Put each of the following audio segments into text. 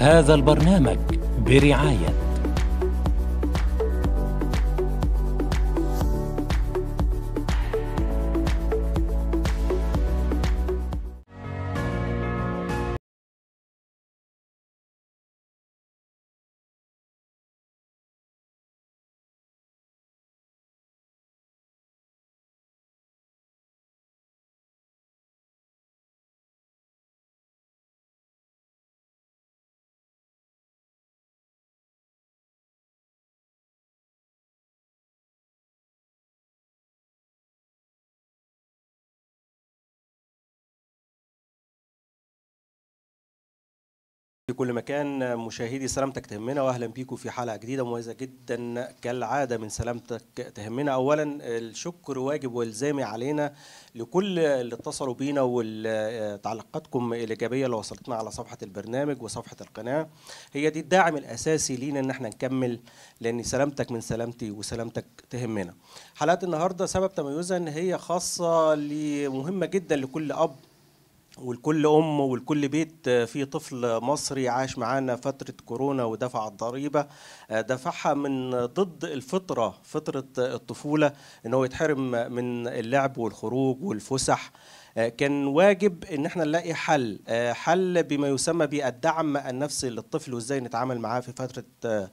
هذا البرنامج برعاية في كل مكان. مشاهدي سلامتك تهمنا، واهلا بيكم في حلقه جديده مميزه جدا كالعاده من سلامتك تهمنا. اولا الشكر واجب والزامي علينا لكل اللي اتصلوا بينا وتعليقاتكم الايجابيه اللي وصلتنا على صفحه البرنامج وصفحه القناه. هي دي الداعم الاساسي لينا ان احنا نكمل، لان سلامتك من سلامتي وسلامتك تهمنا. حلقه النهارده سبب تميزها ان هي خاصه مهمه جدا لكل اب والكل أم والكل بيت فيه طفل مصري عاش معانا فترة كورونا ودفع الضريبة دفعها من ضد الفطرة، فطرة الطفولة، إنه يتحرم من اللعب والخروج والفسح. كان واجب إن احنا نلاقي حل بما يسمى بالدعم النفسي للطفل، وإزاي نتعامل معاه في فترة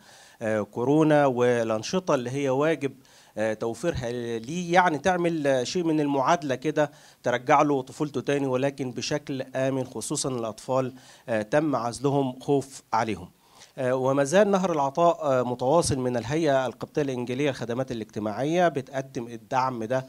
كورونا، والأنشطة اللي هي واجب توفيرها ليه، يعني تعمل شيء من المعادلة كده ترجع له طفولته تاني ولكن بشكل آمن، خصوصا الأطفال تم عزلهم خوف عليهم. وما زال نهر العطاء متواصل من الهيئة القبطية الإنجيلية للخدمات الاجتماعية، بتقدم الدعم ده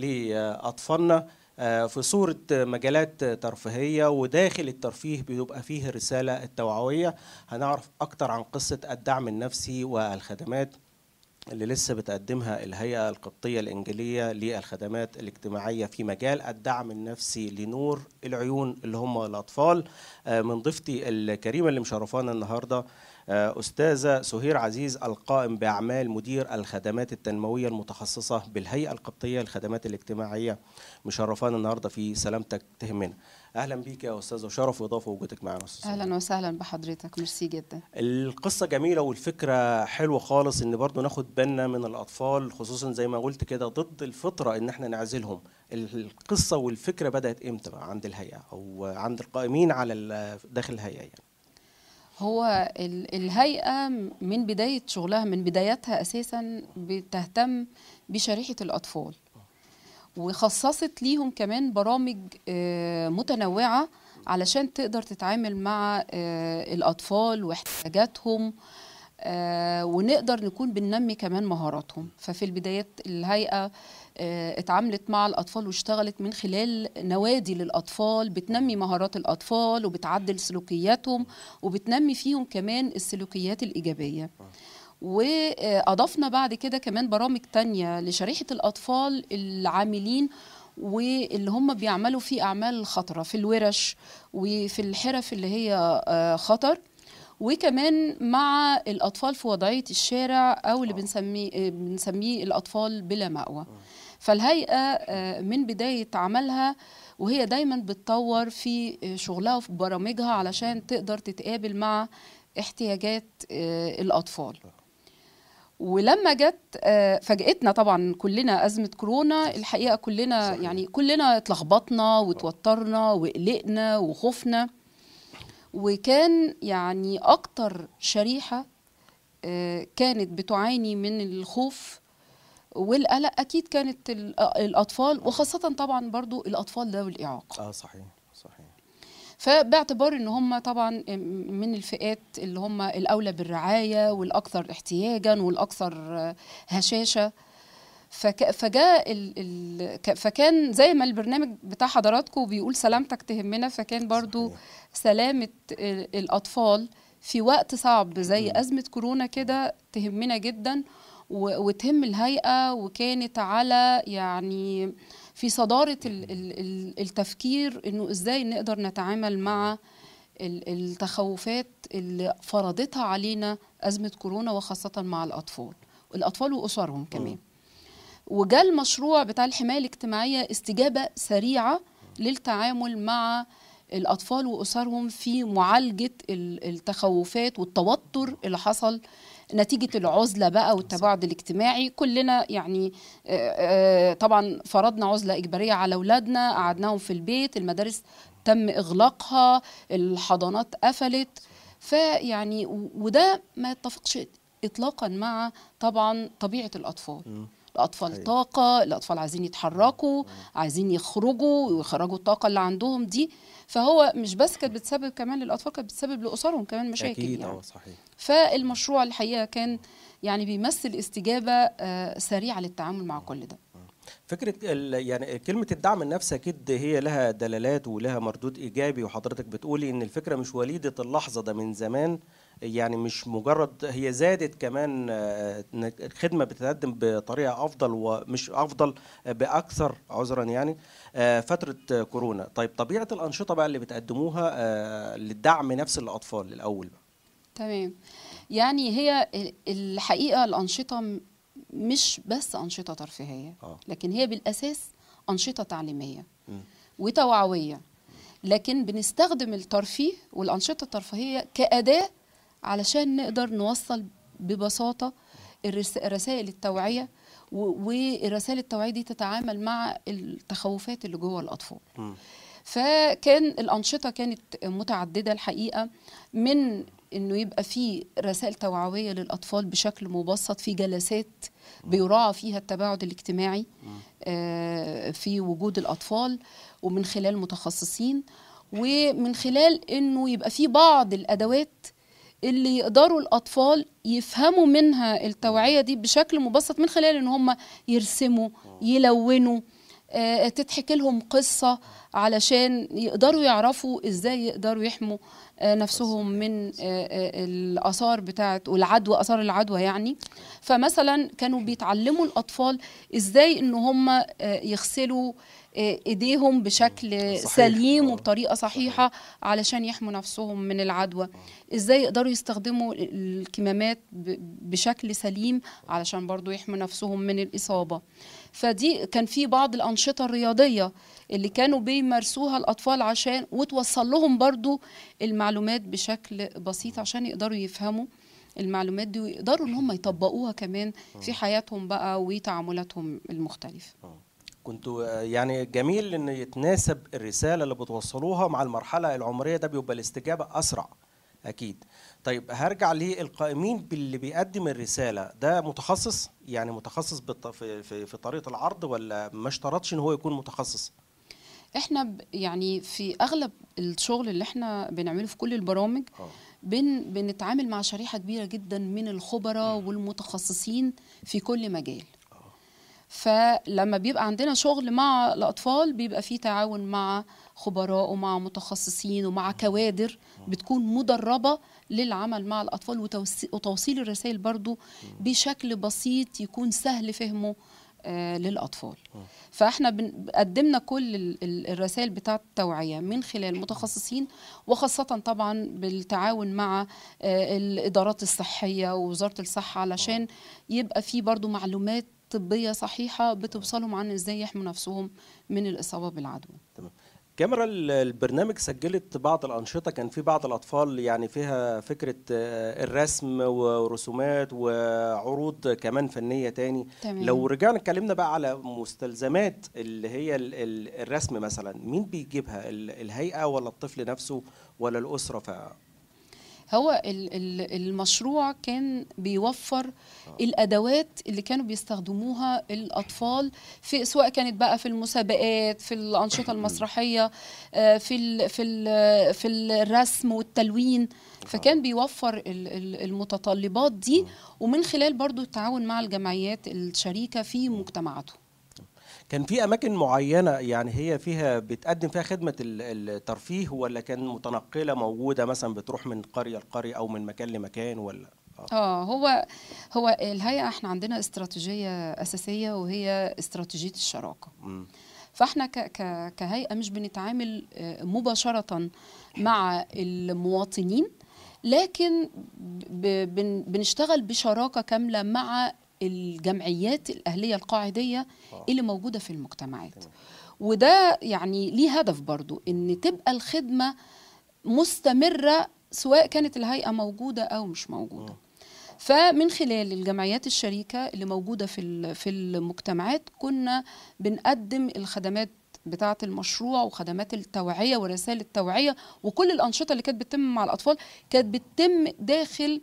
لأطفالنا في صورة مجالات ترفيهية، وداخل الترفيه بيبقى فيه الرسالة التوعوية. هنعرف أكتر عن قصة الدعم النفسي والخدمات اللي لسه بتقدمها الهيئة القبطية الإنجيلية للخدمات الاجتماعية في مجال الدعم النفسي لنور العيون اللي هم الأطفال. من ضيفتي الكريمة اللي مشرفانا النهاردة أستاذة سهير عزيز، القائم بأعمال مدير الخدمات التنموية المتخصصة بالهيئة القبطية للخدمات الاجتماعية، مشرفانا النهاردة في سلامتك تهمنا. اهلا بيك يا استاذه، وشرف واضافه وجودك معنا. اهلا وسهلا بحضرتك، ميرسي جدا. القصه جميله والفكره حلوه خالص، ان برضو ناخد بالنا من الاطفال، خصوصا زي ما قلت كده ضد الفطره ان احنا نعزلهم. القصه والفكره بدات امتى بقى عند الهيئه او عند القائمين على داخل الهيئه يعني؟ هو الهيئه من بدايه شغلها، من بدايتها اساسا بتهتم بشريحه الاطفال، وخصصت ليهم كمان برامج متنوعة علشان تقدر تتعامل مع الأطفال واحتياجاتهم، ونقدر نكون بننمي كمان مهاراتهم. ففي البدايات الهيئة اتعاملت مع الأطفال واشتغلت من خلال نوادي للأطفال بتنمي مهارات الأطفال وبتعدل سلوكياتهم وبتنمي فيهم كمان السلوكيات الإيجابية. وأضفنا بعد كده كمان برامج تانية لشريحة الأطفال العاملين واللي هم بيعملوا في أعمال خطرة في الورش وفي الحرف اللي هي خطر، وكمان مع الأطفال في وضعية الشارع أو اللي بنسميه الأطفال بلا مأوى. فالهيئة من بداية عملها وهي دايما بتطور في شغلها وفي برامجها علشان تقدر تتقابل مع احتياجات الأطفال. ولما جت فاجأتنا طبعا كلنا أزمة كورونا، الحقيقة كلنا صحيح. يعني كلنا اتلخبطنا وتوترنا وقلقنا وخفنا، وكان يعني أكتر شريحة كانت بتعاني من الخوف والقلق أكيد كانت الأطفال، وخاصة طبعا برضو الأطفال ذوي الإعاقة. صحيح. فباعتبار ان هم طبعا من الفئات اللي هم الاولى بالرعايه والاكثر احتياجا والاكثر هشاشه، فكان زي ما البرنامج بتاع حضراتكم بيقول سلامتك تهمنا، فكان برضو سلامه الاطفال في وقت صعب زي ازمه كورونا كده تهمنا جدا وتهم الهيئه، وكانت على يعني في صدارة التفكير إنه إزاي نقدر نتعامل مع التخوفات اللي فرضتها علينا أزمة كورونا، وخاصة مع الأطفال وأسرهم كمان. وجاء المشروع بتاع الحماية الاجتماعية استجابة سريعة للتعامل مع الأطفال وأسرهم في معالجة التخوفات والتوتر اللي حصل نتيجة العزلة بقى والتباعد الاجتماعي. كلنا يعني طبعا فرضنا عزلة إجبارية على أولادنا، قعدناهم في البيت، المدارس تم إغلاقها، الحضانات قفلت، فيعني وده ما يتفقش إطلاقا مع طبعا طبيعة الأطفال. الأطفال طاقة، الأطفال عايزين يتحركوا، عايزين يخرجوا ويخرجوا الطاقة اللي عندهم دي. فهو مش بس كانت بتسبب كمان للأطفال، كانت بتسبب لأسرهم كمان مشاكل. أكيد يعني صحيح. فالمشروع الحقيقة كان يعني بيمثل استجابة سريعة للتعامل مع كل ده. فكرة يعني كلمة الدعم النفسي أكيد هي لها دلالات ولها مردود إيجابي، وحضرتك بتقولي إن الفكرة مش وليدة اللحظة، ده من زمان، يعني مش مجرد هي زادت كمان، الخدمة بتتقدم بطريقة أفضل ومش أفضل بأكثر عذرا يعني فترة كورونا. طيب طبيعة الأنشطة بقى اللي بتقدموها للدعم نفسي للأطفال الأول بقى. تمام. يعني هي الحقيقة الأنشطة مش بس أنشطة ترفيهية، لكن هي بالأساس أنشطة تعليمية وتوعوية، لكن بنستخدم الترفيه والأنشطة الترفيهية كأداة علشان نقدر نوصل ببساطة رسائل التوعية، والرسائل التوعية دي تتعامل مع التخوفات اللي جوه الأطفال. فكان الأنشطة كانت متعددة الحقيقة، من إنه يبقى في رسائل توعوية للأطفال بشكل مبسط في جلسات بيراعى فيها التباعد الاجتماعي في وجود الأطفال، ومن خلال متخصصين، ومن خلال إنه يبقى في بعض الأدوات اللي يقدروا الأطفال يفهموا منها التوعية دي بشكل مبسط، من خلال إن هم يرسموا، يلونوا، تتحكي لهم قصة علشان يقدروا يعرفوا إزاي يقدروا يحموا نفسهم من الآثار بتاعت والعدوى، آثار العدوى يعني. فمثلا كانوا بيتعلموا الأطفال إزاي إن هم يغسلوا إيديهم بشكل سليم وبطريقة صحيحة علشان يحموا نفسهم من العدوى، إزاي يقدروا يستخدموا الكمامات بشكل سليم علشان برضو يحموا نفسهم من الإصابة. فدي كان في بعض الأنشطة الرياضية اللي كانوا بيمارسوها الأطفال عشان وتوصل لهم برضو المعلومات بشكل بسيط عشان يقدروا يفهموا المعلومات دي ويقدروا ان هم يطبقوها كمان في حياتهم بقى وتعاملاتهم المختلفة. كنتوا يعني جميل ان يتناسب الرسالة اللي بتوصلوها مع المرحلة العمرية، ده بيبقى الاستجابة أسرع أكيد. طيب هرجع للقائمين باللي بيقدم الرسالة، ده متخصص يعني متخصص في طريقة العرض، ولا ما اشترطش ان هو يكون متخصص؟ احنا يعني في اغلب الشغل اللي احنا بنعمله في كل البرامج بنتعامل مع شريحة كبيرة جدا من الخبراء والمتخصصين في كل مجال. فلما بيبقى عندنا شغل مع الأطفال بيبقى فيه تعاون مع خبراء ومع متخصصين ومع كوادر بتكون مدربة للعمل مع الأطفال وتوصيل الرسائل برضو بشكل بسيط يكون سهل فهمه للأطفال. فاحنا قدمنا كل الرسائل بتاعة التوعية من خلال متخصصين، وخاصة طبعا بالتعاون مع الإدارات الصحية ووزارة الصحة علشان يبقى في برضو معلومات طبية صحيحة بتوصلهم عن ازاي يحموا نفسهم من الإصابة بالعدوى. تمام. كاميرا البرنامج سجلت بعض الأنشطة، كان في بعض الأطفال يعني فيها فكرة الرسم ورسومات وعروض كمان فنية تاني. تمام. لو رجعنا اتكلمنا بقى على مستلزمات اللي هي الرسم مثلا، مين بيجيبها؟ الهيئة ولا الطفل نفسه ولا الأسرة؟ هو المشروع كان بيوفر الأدوات اللي كانوا بيستخدموها الأطفال في، سواء كانت بقى في المسابقات، في الأنشطة المسرحية، في الرسم والتلوين. فكان بيوفر المتطلبات دي، ومن خلال برضو التعاون مع الجمعيات الشريكة في مجتمعاتهم. كان في أماكن معينة يعني هي فيها بتقدم فيها خدمة الترفيه، ولا كان متنقلة موجودة مثلا بتروح من قرية لقرية أو من مكان لمكان ولا؟ هو الهيئة احنا عندنا استراتيجية أساسية وهي استراتيجية الشراكة. فاحنا كهيئة مش بنتعامل مباشرة مع المواطنين، لكن بنشتغل بشراكة كاملة مع الجمعيات الأهلية القاعدية اللي موجودة في المجتمعات. وده يعني ليه هدف برضو ان تبقى الخدمة مستمرة سواء كانت الهيئة موجودة او مش موجودة. فمن خلال الجمعيات الشريكة اللي موجودة في المجتمعات كنا بنقدم الخدمات بتاعة المشروع وخدمات التوعية ورسائل التوعية، وكل الأنشطة اللي كانت بتتم مع الأطفال كانت بتتم داخل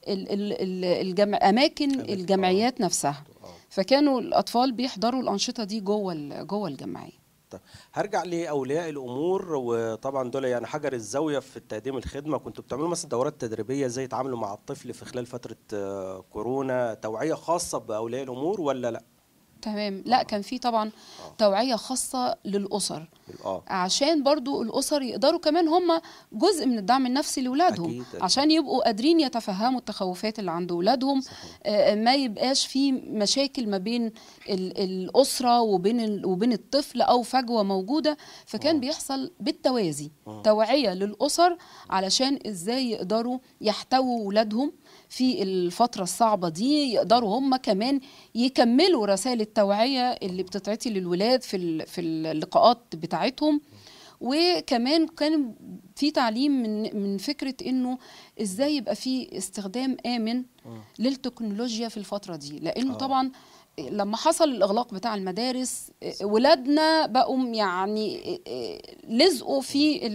أماكن الجمعيات نفسها. فكانوا الأطفال بيحضروا الأنشطة دي جوه الجمعية. هرجع لاولياء الامور، وطبعا دول يعني حجر الزاويه في تقديم الخدمه. كنتوا بتعملوا مثلا دورات تدريبيه ازاي يتعاملوا مع الطفل في خلال فتره كورونا، توعيه خاصه باولياء الامور ولا لا؟ تمام. لا كان في طبعا توعية خاصة للأسر، عشان برضو الأسر يقدروا كمان هم جزء من الدعم النفسي لأولادهم، عشان يبقوا قادرين يتفهموا التخوفات اللي عند أولادهم. ما يبقاش في مشاكل ما بين الأسرة وبين الطفل أو فجوة موجودة. فكان بيحصل بالتوازي توعية للأسر علشان إزاي يقدروا يحتووا أولادهم في الفترة الصعبة دي، يقدروا هم كمان يكملوا رسائل التوعية اللي بتتعطي للولاد في اللقاءات بتاعتهم. وكمان كان في تعليم من فكرة انه ازاي يبقى في استخدام آمن للتكنولوجيا في الفترة دي، لانه طبعا لما حصل الإغلاق بتاع المدارس ولادنا بقوا يعني لزقوا في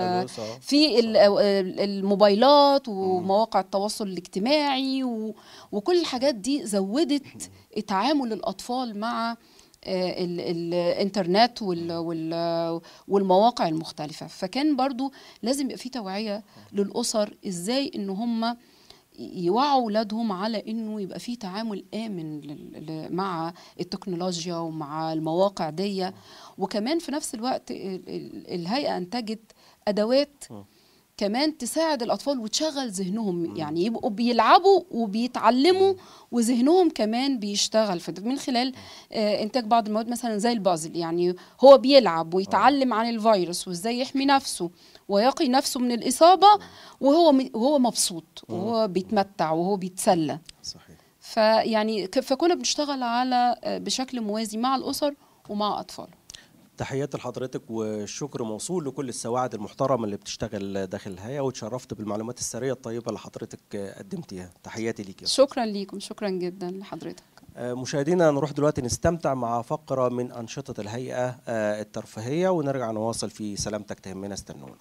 الموبايلات ومواقع التواصل الاجتماعي وكل الحاجات دي زودت تعامل الأطفال مع الانترنت والمواقع المختلفة. فكان برضو لازم يبقى في توعية للأسر ازاي ان هم يوعوا أولادهم على إنه يبقى في تعامل آمن مع التكنولوجيا ومع المواقع دي. وكمان في نفس الوقت الهيئة أنتجت أدوات كمان تساعد الأطفال وتشغل ذهنهم، يعني يبقوا بيلعبوا وبيتعلموا وذهنهم كمان بيشتغل من خلال إنتاج بعض المواد مثلا زي البازل. يعني هو بيلعب ويتعلم عن الفيروس وإزاي يحمي نفسه ويقي نفسه من الإصابة وهو مبسوط وهو بيتمتع وهو بيتسلى. صحيح. فيعني فكنا بنشتغل على بشكل موازي مع الأسر ومع أطفالهم. تحياتي لحضرتك والشكر موصول لكل السواعد المحترمة اللي بتشتغل داخل الهيئة، وتشرفت بالمعلومات السرية الطيبة اللي حضرتك قدمتيها. تحياتي ليك. شكرا ليكم، شكرا جدا لحضرتك. مشاهدينا نروح دلوقتي نستمتع مع فقرة من أنشطة الهيئة الترفيهية ونرجع نواصل في سلامتك تهمنا. استنونا.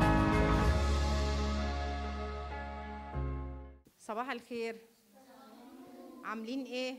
صباح الخير، عاملين ايه؟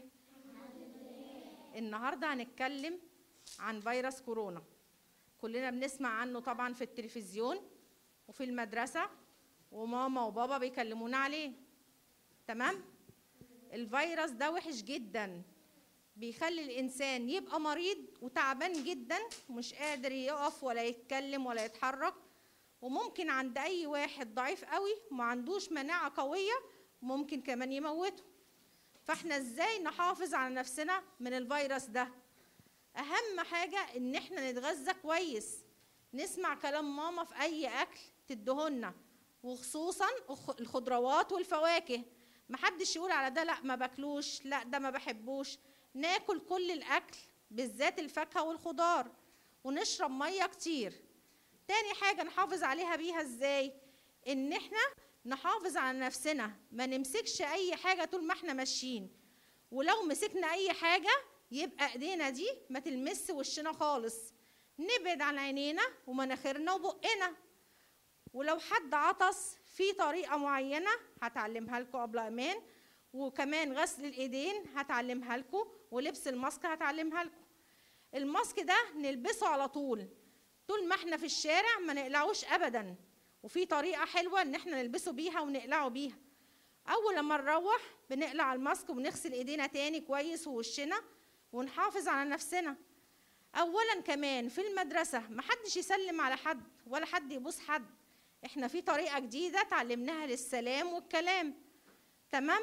النهارده هنتكلم عن فيروس كورونا. كلنا بنسمع عنه طبعا في التلفزيون وفي المدرسة، وماما وبابا بيكلمونا عليه. تمام؟ الفيروس ده وحش جدا، بيخلي الإنسان يبقى مريض وتعبان جدا ومش قادر يقف ولا يتكلم ولا يتحرك، وممكن عند أي واحد ضعيف قوي وما عندوش مناعة قوية ممكن كمان يموته. فاحنا ازاي نحافظ على نفسنا من الفيروس ده؟ اهم حاجة ان احنا نتغذى كويس، نسمع كلام ماما في اي اكل تدهولنا، وخصوصا الخضروات والفواكه. محدش يقول على ده لا ما باكلوش، لا ده ما بحبوش. ناكل كل الاكل بالذات الفاكهة والخضار، ونشرب مية كتير. تاني حاجة نحافظ عليها بيها ازاي؟ ان احنا نحافظ على نفسنا، ما نمسكش اي حاجة طول ما احنا ماشيين، ولو مسكنا اي حاجة يبقى ايدينا دي ما تلمس وشنا خالص. نبعد عن عينينا ومناخيرنا وبقنا. ولو حد عطس في طريقة معينة هتعلمها لكم قبل امان، وكمان غسل الايدين هتعلمها لكم، ولبس الماسك هتعلمها لكم. الماسك ده نلبسه على طول ما احنا في الشارع، ما نقلعوش ابدا. وفي طريقة حلوة ان احنا نلبسه بيها ونقلعه بيها. اول لما نروح بنقلع الماسك وبنغسل ايدينا تاني كويس ووشنا، ونحافظ على نفسنا. اولا كمان في المدرسة محدش يسلم على حد ولا حد يبوس حد. احنا في طريقة جديدة تعلمناها للسلام والكلام. تمام؟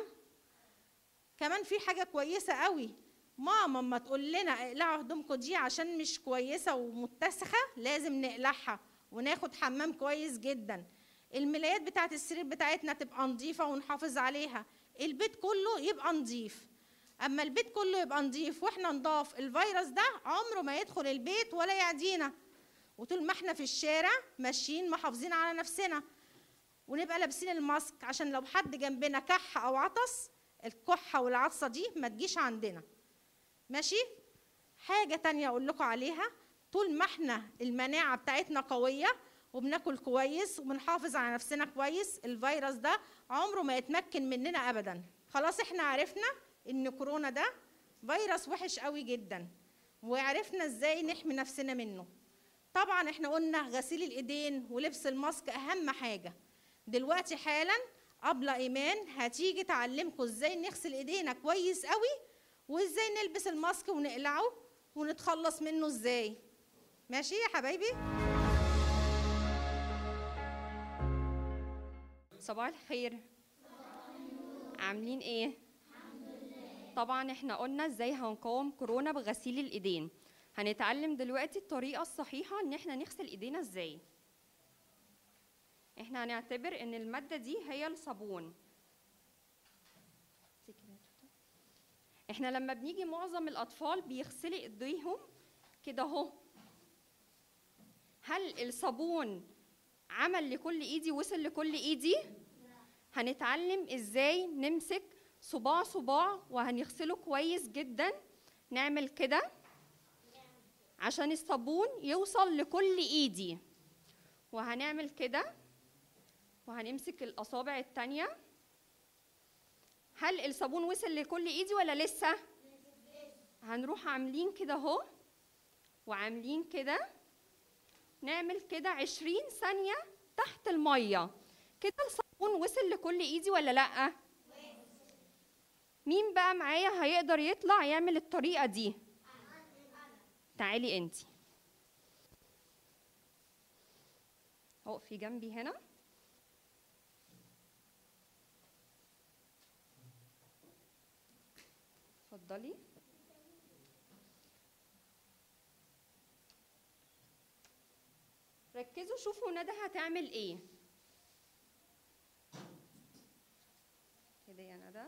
كمان في حاجة كويسة قوي، ماما ما تقول لنا اقلعوا هدومكم دي عشان مش كويسة ومتسخة، لازم نقلعها وناخد حمام كويس جدا. الملايات بتاعت السرير بتاعتنا تبقى نظيفة ونحافظ عليها. البيت كله يبقى نظيف. اما البيت كله يبقى نظيف واحنا نضاف، الفيروس ده عمره ما يدخل البيت ولا يعدينا. وطول ما احنا في الشارع ماشيين محافظين على نفسنا، ونبقى لابسين الماسك عشان لو حد جنبنا كح او عطس، الكحه والعطسه دي ما تجيش عندنا. ماشي؟ حاجه تانية اقول لكم عليها، طول ما احنا المناعه بتاعتنا قويه وبناكل كويس وبنحافظ على نفسنا كويس، الفيروس ده عمره ما يتمكن مننا ابدا. خلاص احنا عرفنا ان كورونا ده فيروس وحش قوي جدا، وعرفنا ازاي نحمي نفسنا منه. طبعا احنا قلنا غسيل الايدين ولبس الماسك اهم حاجه. دلوقتي حالا ابله ايمان هتيجي تعلمكم ازاي نغسل ايدينا كويس قوي، وازاي نلبس الماسك ونقلعه ونتخلص منه ازاي. ماشي يا حبايبي؟ صباح الخير، عاملين ايه؟ طبعا احنا قلنا ازاي هنقاوم كورونا بغسيل الايدين. هنتعلم دلوقتي الطريقة الصحيحة ان احنا نغسل ايدينا ازاي. احنا هنعتبر ان المادة دي هي الصابون. احنا لما بنيجي معظم الاطفال بيغسلوا ايديهم كده اهو. هل الصابون عمل لكل ايدي، وصل لكل ايدي؟ هنتعلم ازاي نمسك صباع صباع وهنغسله كويس جدا. نعمل كده عشان الصابون يوصل لكل ايدي، وهنعمل كده وهنمسك الاصابع التانية. هل الصابون وصل لكل ايدي ولا لسه؟ هنروح عاملين كده اهو وعاملين كده، نعمل كده 20 ثانية تحت المية. كده الصابون وصل لكل ايدي ولا لأ؟ مين بقى معايا هيقدر يطلع يعمل الطريقة دي؟ تعالي انتي اقفي جنبي هنا. اتفضلي. ركزوا شوفوا ندى هتعمل ايه. كده يا ندى.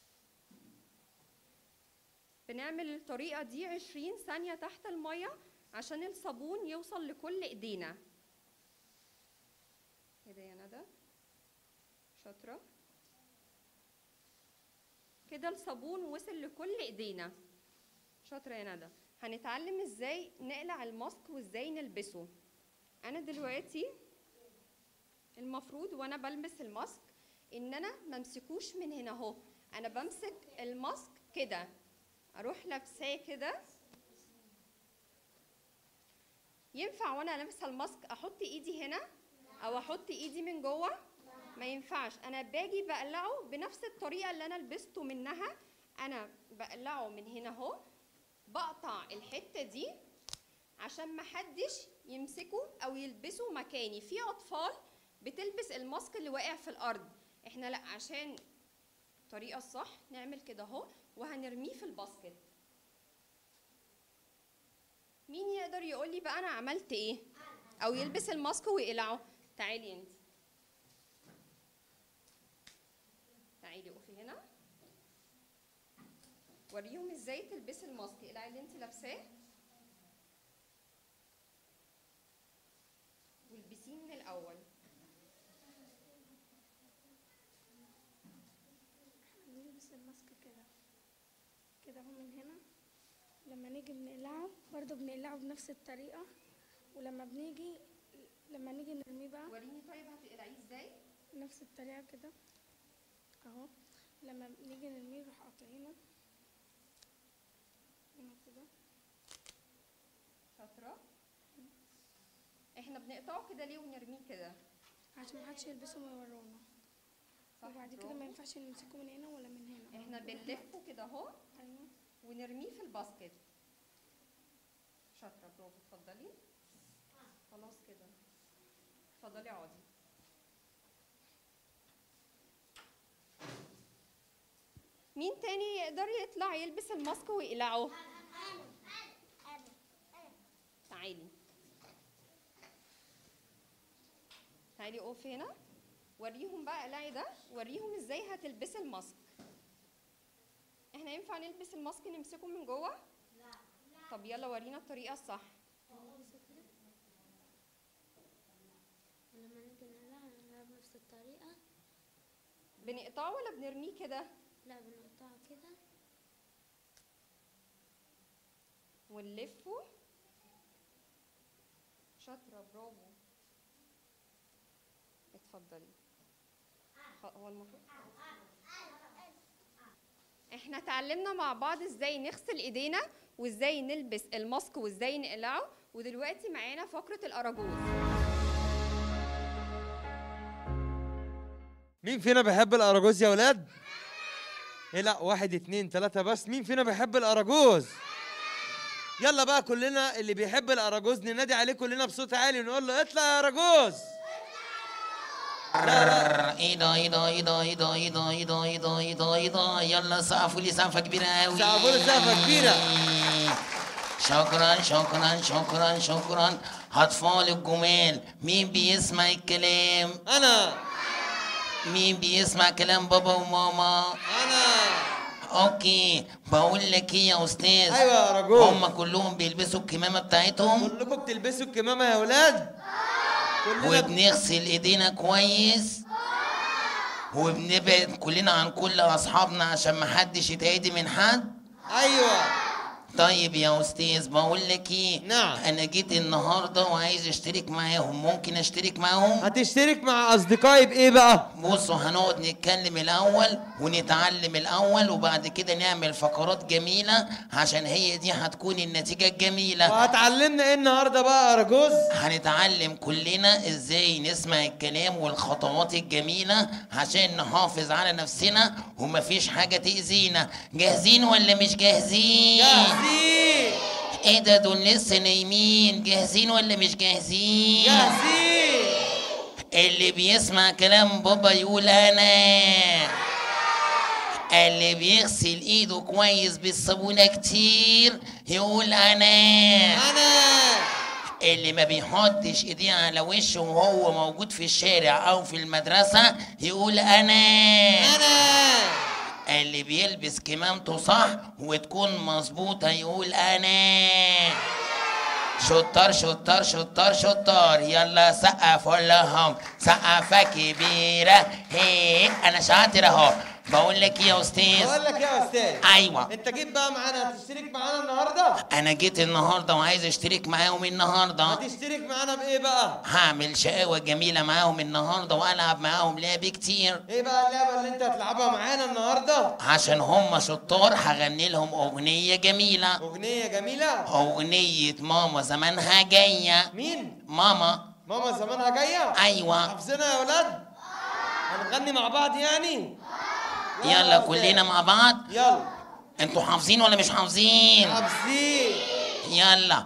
بنعمل الطريقة دي 20 ثانية تحت المية عشان الصابون يوصل لكل ايدينا. كده يا ندى، شاطرة. كده الصابون وصل لكل ايدينا. شاطرة يا ندى. هنتعلم ازاي نقلع الماسك وازاي نلبسه. انا دلوقتي المفروض وانا بلبس الماسك ان انا ممسكوش من هنا اهو، انا بمسك الماسك كده، اروح لابساه كده. ينفع وانا لابسه الماسك احط ايدي هنا او احط ايدي من جوه؟ ما ينفعش. انا باجي بقلعه بنفس الطريقه اللي انا لبسته منها. انا بقلعه من هنا اهو، بقطع الحته دي عشان ما حدش يمسكه او يلبسه مكاني. في اطفال بتلبس الماسك اللي واقع في الارض، احنا لا، عشان الطريقه الصح نعمل كده اهو وهنرميه في الباسكت. مين يقدر يقول لي بقى انا عملت ايه او يلبس الماسك ويقلعه؟ تعالي انت، تعالي اقفي هنا. وريهم ازاي تلبسي الماسك. اقلعي اللي انت لابساه والبسيه من الاول. بنلبس الماسك كده كده اهو من هنا. لما نيجي بنقلعه برضه بنقلعه بنفس الطريقة، ولما نيجي نرميه بقى وريني طيب هتقلعيه ازاي؟ نفس الطريقة كده اهو. لما نيجي نرميه نروح قاطعينه هنا كده. شاطرة. احنا بنقطعه كده ليه ونرميه كده؟ عشان محدش يلبسه من ورانا، وبعد كده ما ينفعش نمسكه من هنا ولا من هنا. احنا بنلفه كده اهو ايوه ونرميه في الباسكت. شاطرة، برافو. اتفضلي. خلاص كده، اتفضلي اقعدي. مين تاني يقدر يطلع يلبس الماسك ويقلعه؟ تعالي، تعالي اقفي هنا. وريهم بقى، اقلعي ده، وريهم ازاي هتلبسي الماسك. احنا ينفع نلبس الماسك نمسكه من جوه؟ لا. طب يلا ورينا الطريقه الصح. لما نيجي نلعب بنفس الطريقة. بنقطعه ولا بنرميه كده؟ لا بنقطعه كده ونلفه. شاطره، برافو. اتفضلي. هو المفروض احنا اتعلمنا مع بعض ازاي نغسل ايدينا وازاي نلبس الماسك وازاي نقلعه، ودلوقتي معانا فقره الاراجوز. مين فينا بيحب الاراجوز يا ولاد؟ ايه لا، 1 2 3 بس. مين فينا بيحب الاراجوز؟ يلا بقى كلنا اللي بيحب الاراجوز ننادي عليه كلنا بصوت عالي ونقول له اطلع يا اراجوز. ايه ده ايه ده ايه ده ايه ده ايه ده ايه ده ايه ده ايه ده ايه ده. يلا سقفوا لي سقفه كبيره قوي. سقفوا لي سقفه كبيره. شكرا شكرا شكرا شكرا. اطفال الجمال، مين بيسمع الكلام؟ انا. مين بيسمع كلام بابا وماما؟ انا. اوكي، بقول لك ايه يا استاذ؟ ايوه يا اراجوز. هم كلهم بيلبسوا الكمامه بتاعتهم؟ كلكم بتلبسوا الكمامه يا ولاد؟ وبنغسل ايدينا كويس؟ وبنبعد كلنا عن كل اصحابنا عشان ما حدش يتعدي من حد؟ ايوه. طيب يا استاذ بقول لك ايه؟ نعم. انا جيت النهارده وعايز اشترك معاهم، ممكن اشترك معاهم؟ هتشترك مع اصدقائي بايه بقى؟ بصوا هنقعد نتكلم الاول ونتعلم الاول وبعد كده نعمل فقرات جميله عشان هي دي هتكون النتيجه الجميله. وهتعلمنا ايه النهارده بقى يا اراجوز؟ هنتعلم كلنا ازاي نسمع الكلام والخطوات الجميله عشان نحافظ على نفسنا ومفيش حاجه تاذينا. جاهزين ولا مش جاهزين؟ جاهزين. ايه ده دول لسه نايمين. جاهزين ولا مش جاهزين؟ جاهزين. اللي بيسمع كلام بابا يقول انا. اللي بيغسل ايده كويس بالصابونه كتير يقول انا. اللي ما بيحطش ايديه على وشه وهو موجود في الشارع او في المدرسه يقول انا. اللي بيلبس كمامته صح وتكون مظبوطه يقول انا. شطار شطار شطار شطار. يلا سقفوا لهم سقفه كبيره. هي انا شاطر اهو. بقول لك ايه يا استاذ؟ بقول لك يا استاذ. ايوه. انت جيت بقى معانا هتشترك معانا النهارده؟ انا جيت النهارده وعايز اشترك معاهم النهارده. هتشترك معانا بايه بقى؟ هعمل شقاوه جميله معاهم النهارده والعب معاهم لعب كتير. ايه بقى اللعبه اللي انت هتلعبها معانا النهارده؟ عشان هم شطار هغني لهم اغنيه جميله. اغنيه جميله؟ اغنيه ماما زمانها جايه. مين؟ ماما. ماما زمانها جايه؟ ايوه. حافظينها يا ولاد؟ هنغني مع بعض يعني؟ يلا كلنا مع بعض. يلا. انتوا حافظين ولا مش حافظين؟ حافظين. يلا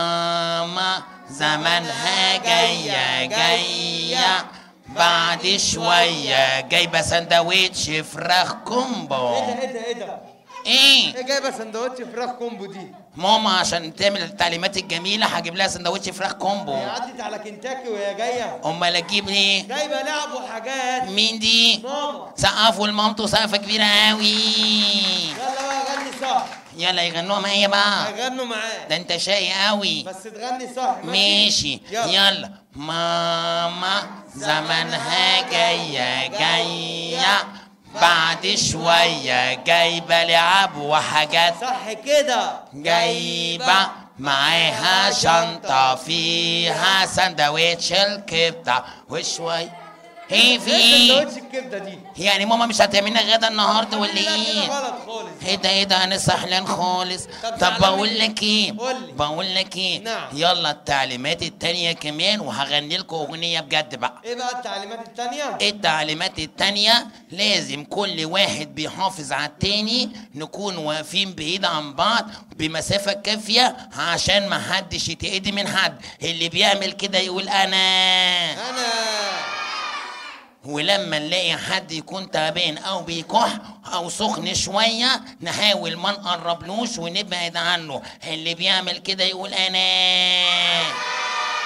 ماما زمانها جايه جايه بعد شويه جايبه سندوتش فراخ كومبو. ايه ده؟ ايه جايبه سندوتش فراخ كومبو دي؟ ماما عشان تعمل التعليمات الجميله هجيب لها سندوتش فراخ كومبو. هي عدت على كنتاكي وهي جايه. امال اجيب ايه؟ جايبه لعب وحاجات. مين دي؟ ماما. سقفوا لمامته سقفه كبيره قوي. يلا بقى غني صح. يلا يغنوها معايا بقى. هيغنوا معاه. ده انت شقي قوي. بس تغني صح. ماشي. يلا ماما زمانها جايه جايه بعد شويه جايبه لعب وحاجات. صح كده. جايبه معاها شنطه فيها سندوتش الكبده وشويه. ايه في ايه؟ سندوتش الكبده دي يعني ماما مش هتعملنا غدا النهارده ولا لا ايه؟ كده غلط خالص. ايه ده انا سحلان خالص. طب تعلمني. بقول لك ايه؟ قولي. بقول لك ايه؟ نعم. يلا التعليمات التانية كمان وهغني لكم اغنيه بجد بقى. ايه بقى التعليمات التانية؟ التعليمات التانية لازم كل واحد بيحافظ على التاني نكون واقفين بعيد عن بعض بمسافة كافية عشان ما حدش يتأذي من حد. اللي بيعمل كده يقول انا. ولما نلاقي حد يكون تعبان او بيكح او سخن شويه نحاول ما نقربلوش ونبعد عنه. اللي بيعمل كده يقول انا.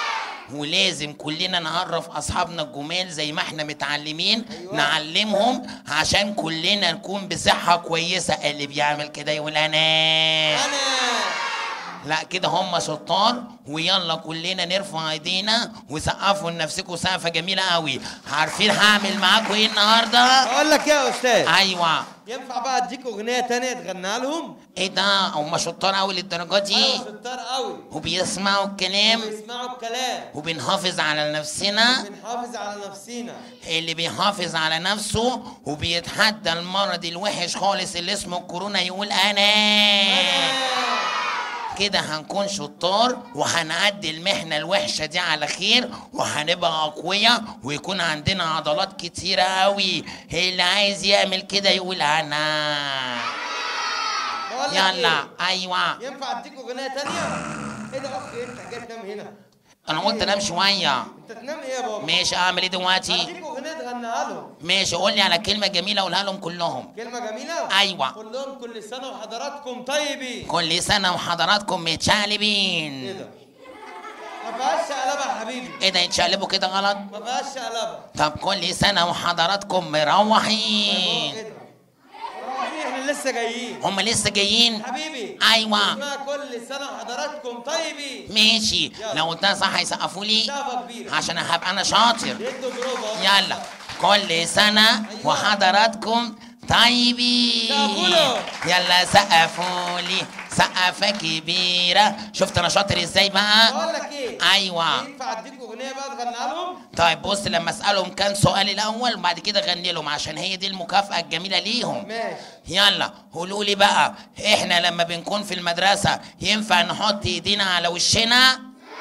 ولازم كلنا نعرف اصحابنا الجمال زي ما احنا متعلمين. نعلمهم عشان كلنا نكون بصحة كويسة. اللي بيعمل كده يقول انا. لا كده هم شطار. ويلا كلنا نرفع ايدينا وسقفوا لنفسكم سقفه جميله قوي. عارفين هعمل معاكم ايه النهارده؟ اقول لك يا استاذ. ايوه. ينفع بقى اديك اغنيه تانية تغنيها لهم؟ ايه ده؟ هم شطار قوي للدرجه دي؟ ايوه شطار قوي. وبيسمعوا الكلام. بيسمعوا الكلام. وبنحافظ على نفسنا. بنحافظ على نفسينا. اللي بيحافظ على نفسه وبيتحدى المرض الوحش خالص اللي اسمه الكورونا يقول انا. كده هنكون شطار وهنعدي المحنة الوحشة دي على خير وهنبقى أقوياء ويكون عندنا عضلات كتيرة أوي. اللي عايز يعمل كده يقول أنا. يلا. أيوة. ينفع أديك أغنية تانية؟ إيه ده أخي أنت جاي تنام هنا؟ أنا قلت أنام شوية. أنت تنام إيه يا بابا؟ ماشي أعمل إيه دلوقتي؟ أديك أغنية تغنيها لهم. ماشي قول لي على كلمة جميلة أقولها لهم كلهم. كلمة جميلة؟ أيوة. قول لهم كل سنة وحضراتكم طيبين. كل سنة وحضراتكم متشقلبين. إيه ده؟ ما فيهاش شقلبة يا حبيبي. إيه ده يتشقلبوا كده غلط؟ ما فيهاش شقلبة. طب كل سنة وحضراتكم مروحين. إيه ده؟ احنا لسه جايين. هم لسه جايين؟ حبيبي. ايوه. اسمها كل سنة وحضراتكم طيبين. ماشي. لو قلتها صح هيسقفوا لي سقفة كبيرة عشان هبقى انا شاطر. يدوا بروفا. يلا. كل سنة وحضراتكم طيبين. سقفوا له. يلا سقفوا لي سقفة كبيرة. شفت انا شاطر ازاي بقى؟ بقول لك ايه؟ ايوه. ينفع اديك اغنية بقى تغنيها لهم؟ طيب بص لما اسالهم كان سؤال الاول وبعد كده غني لهم عشان هي دي المكافأة الجميلة ليهم. ماشي. يلا قولوا لي بقى احنا لما بنكون في المدرسة ينفع نحط ايدينا على وشنا؟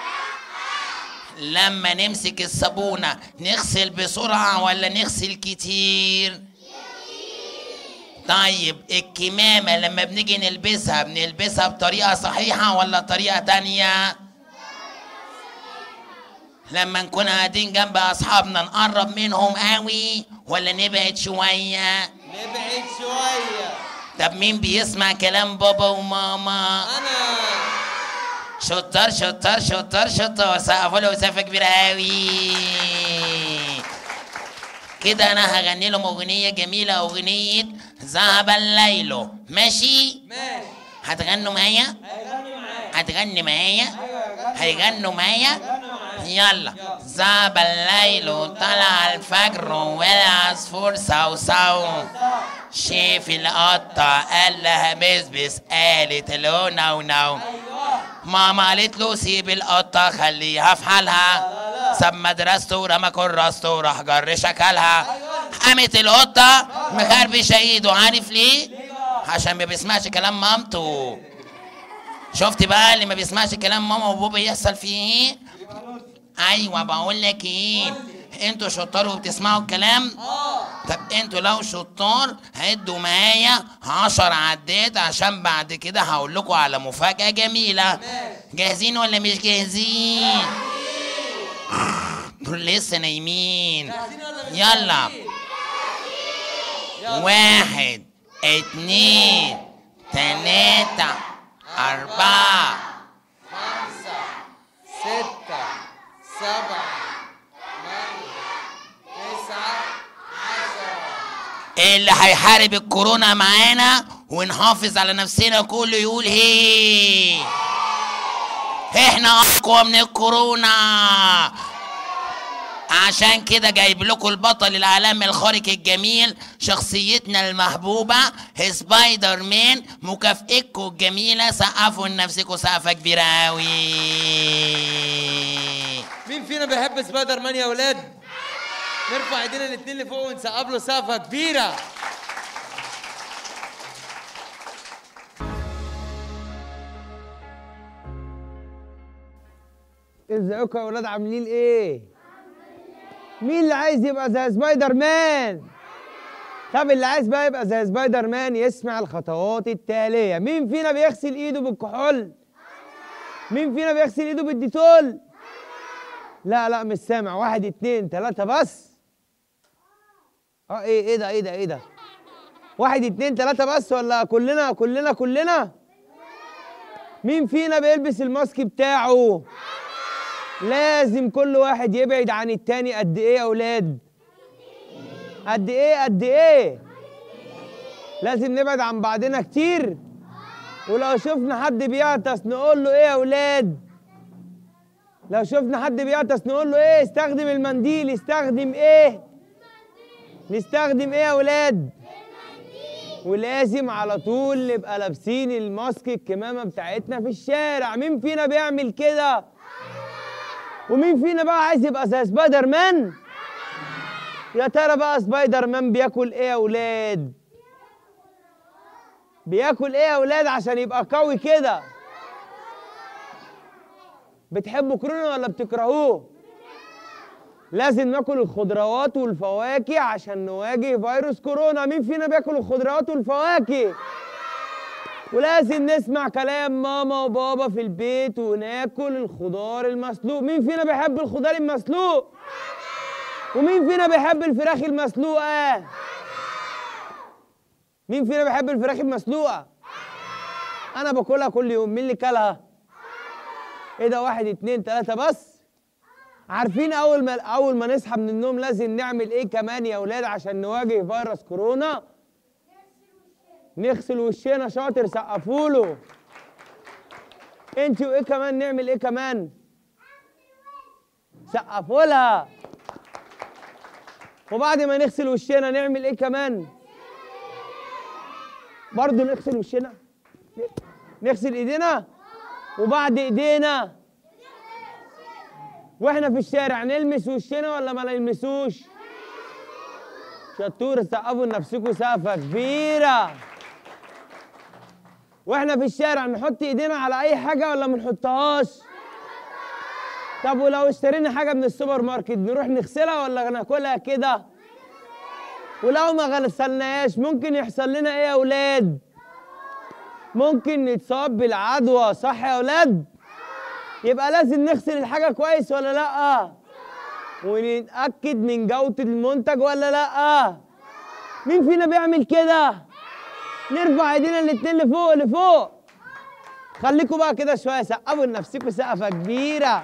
لما نمسك الصابونة نغسل بسرعة ولا نغسل كتير؟ طيب الكمامة لما بنيجي بنلبسها بطريقة صحيحة ولا طريقة تانية؟ لما نكون قاعدين جنب أصحابنا نقرب منهم قوي ولا نبعد شوية؟ نبعد شوية. طب مين بيسمع كلام بابا وماما؟ أنا. شطار شطار شطار شطار. سقفوا له سقفة كبيرة قوي. كده أنا هغني لهم أغنية جميلة. أغنية ذهب الليل. ماشي؟ ماشي. هتغنوا معايا؟ هيغنوا معاك. هتغني معايا؟ أيوة هيغنوا معايا؟ يلا. ذهب الليل طلع الفجر والعصفور صوصو. شاف القطة قال لها بسبس قالت له نو نو. ماما قالت له سيب القطة خليها في حالها. ساب مدرسته ورمى كراسته وراح جر شكلها. قامت القطة مخربشة ايده. عارف ليه؟ عشان ما بيسمعش كلام مامته. شفت بقى اللي ما بيسمعش كلام ماما وبابا يحصل فيه ايه؟ ايوه بقول لك ايه؟ انتوا شطار وبتسمعوا الكلام؟ طب انتوا لو شطار عدوا معايا 10 عدات عشان بعد كده هقول لكم على مفاجأة جميلة. جاهزين ولا مش جاهزين؟ دول لسه نايمين. يلا. 1 2 3 4 5 6 7 اللي هيحارب الكورونا معانا ونحافظ على نفسنا كله يقول هي. احنا اقوى من الكورونا. عشان كده جايب لكم البطل العالمي الخارق الجميل شخصيتنا المحبوبة سبايدر مان. مكافئتكم الجميلة. سقفوا لنفسكم سقفة كبيرة أوي. مين فينا بيحب سبايدر مان يا ولاد؟ نرفع ايدينا الاتنين لفوق ونسقف له سقفة كبيرة. ازيكم يا ولاد عاملين ايه؟ مين اللي عايز يبقى زي سبايدر مان؟ طب اللي عايز بقى يبقى زي سبايدر مان يسمع الخطوات التالية. مين فينا بيغسل ايده بالكحول؟ مين فينا بيغسل ايده بالديتول؟ لا مش سامع. 1 2 3 بس. ايه ده 1 2 3 بس ولا كلنا؟ مين فينا بيلبس الماسك بتاعه؟ لازم كل واحد يبعد عن التاني قد ايه يا اولاد؟ قد ايه قد ايه؟ لازم نبعد عن بعضنا كتير. ولو شفنا حد بيعطس نقول له ايه يا اولاد؟ لو شفنا حد بيعطس نقول له ايه؟ استخدم المنديل. استخدم ايه؟ نستخدم ايه يا اولاد؟ ولازم على طول نبقى لابسين الماسك الكمامه بتاعتنا في الشارع. مين فينا بيعمل كده؟ ومين فينا بقى عايز يبقى زي سبايدر مان؟ يا ترى بقى سبايدر مان بياكل ايه يا اولاد؟ بياكل ايه يا اولاد عشان يبقى قوي كده؟ بتحبوا كورونا ولا بتكرهوه؟ لازم ناكل الخضروات والفواكه عشان نواجه فيروس كورونا. مين فينا بياكل الخضروات والفواكه؟ ولازم نسمع كلام ماما وبابا في البيت وناكل الخضار المسلوق. مين فينا بيحب الخضار المسلوق؟ ومين فينا بيحب الفراخ المسلوقة؟ مين فينا بيحب الفراخ المسلوقة؟ أنا باكلها كل يوم. مين اللي كلها؟ إيه ده؟ 1 2 3 بس؟ عارفين أول ما نصحى من النوم لازم نعمل إيه كمان يا أولاد عشان نواجه فيروس كورونا؟ نغسل وشنا. شاطر، سقفوا له. انتوا ايه كمان؟ نعمل ايه كمان؟ سقفوا لها. وبعد ما نغسل وشنا نعمل ايه كمان؟ برضه نغسل وشنا. نغسل ايدينا. وبعد ايدينا واحنا في الشارع نلمس وشنا ولا ما نلمسوش؟ شطور، سقفوا لنفسكم سقفه كبيره. واحنا في الشارع نحط ايدينا على اي حاجه ولا ما نحطهاش؟ طب ولو اشترينا حاجه من السوبر ماركت نروح نغسلها ولا ناكلها كده؟ ولو ما غسلناهاش ممكن يحصل لنا ايه يا اولاد؟ ممكن نتصاب بالعدوى، صح يا اولاد؟ يبقى لازم نغسل الحاجه كويس ولا لا؟ ونتاكد من جوده المنتج ولا لا؟ مين فينا بيعمل كده؟ نرفع ايدينا الاتنين لفوق لفوق. خليكم بقى كده شويه، سقفوا لنفسكم سقفه كبيره.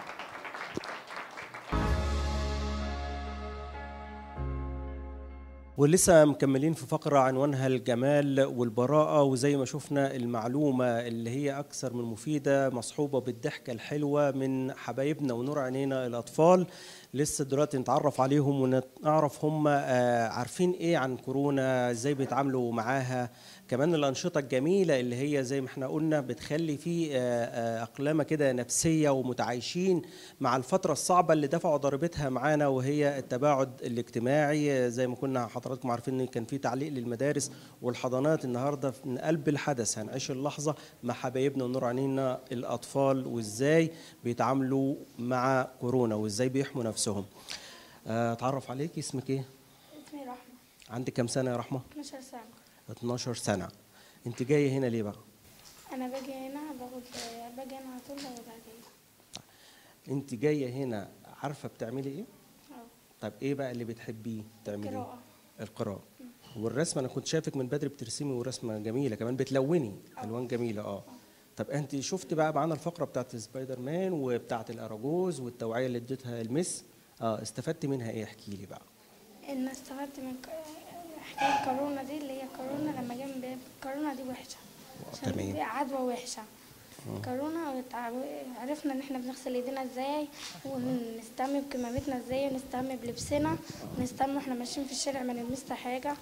ولسه مكملين في فقرة عنوانها الجمال والبراءة، وزي ما شفنا المعلومة اللي هي أكثر من مفيدة مصحوبة بالضحكة الحلوة من حبايبنا ونور عينينا الأطفال. لسه دلوقتي نتعرف عليهم ونعرف هم عارفين إيه عن كورونا، إزاي بيتعاملوا معاها، كمان الأنشطة الجميلة اللي هي زي ما احنا قلنا بتخلي فيه أقلامة كده نفسية ومتعايشين مع الفترة الصعبة اللي دفعوا ضريبتها معانا، وهي التباعد الاجتماعي. زي ما كنا حضراتكم عارفين ان كان في تعليق للمدارس والحضانات. النهارده من قلب الحدث هنعيش اللحظة مع حبايبنا ونور عينينا الأطفال وإزاي بيتعاملوا مع كورونا وإزاي بيحموا نفسهم. أتعرف عليك، اسمك إيه؟ اسمي رحمة. عندك كم سنة يا رحمة؟ 12 سنة. 12 سنة. انت جاية هنا ليه بقى؟ أنا باجي هنا باجي هنا على طول باخد عادية. انت جاية هنا عارفة بتعملي ايه؟ اه. طب ايه بقى اللي بتحبيه تعمليه؟ القراءة. القراءة. والرسم انا كنت شايفك من بدري بترسمي ورسمة جميلة كمان بتلوني الوان جميلة. طب انت شفت بقى معانا الفقرة بتاعت سبايدر مان وبتاعت الاراجوز والتوعية اللي اديتها المس، استفدت منها ايه؟ احكي لي بقى. إن استفدت من حكاية كورونا دي، اللي هي كورونا لما جه كورونا دي وحشة عشان تمام. دي عدوى وحشة. كورونا عرفنا ان احنا بنغسل ايدينا ازاي، ونستعمل بكمامتنا ازاي، ونستعمل بلبسنا، ونستعمل واحنا ماشيين في الشارع ما نلمسش حاجة.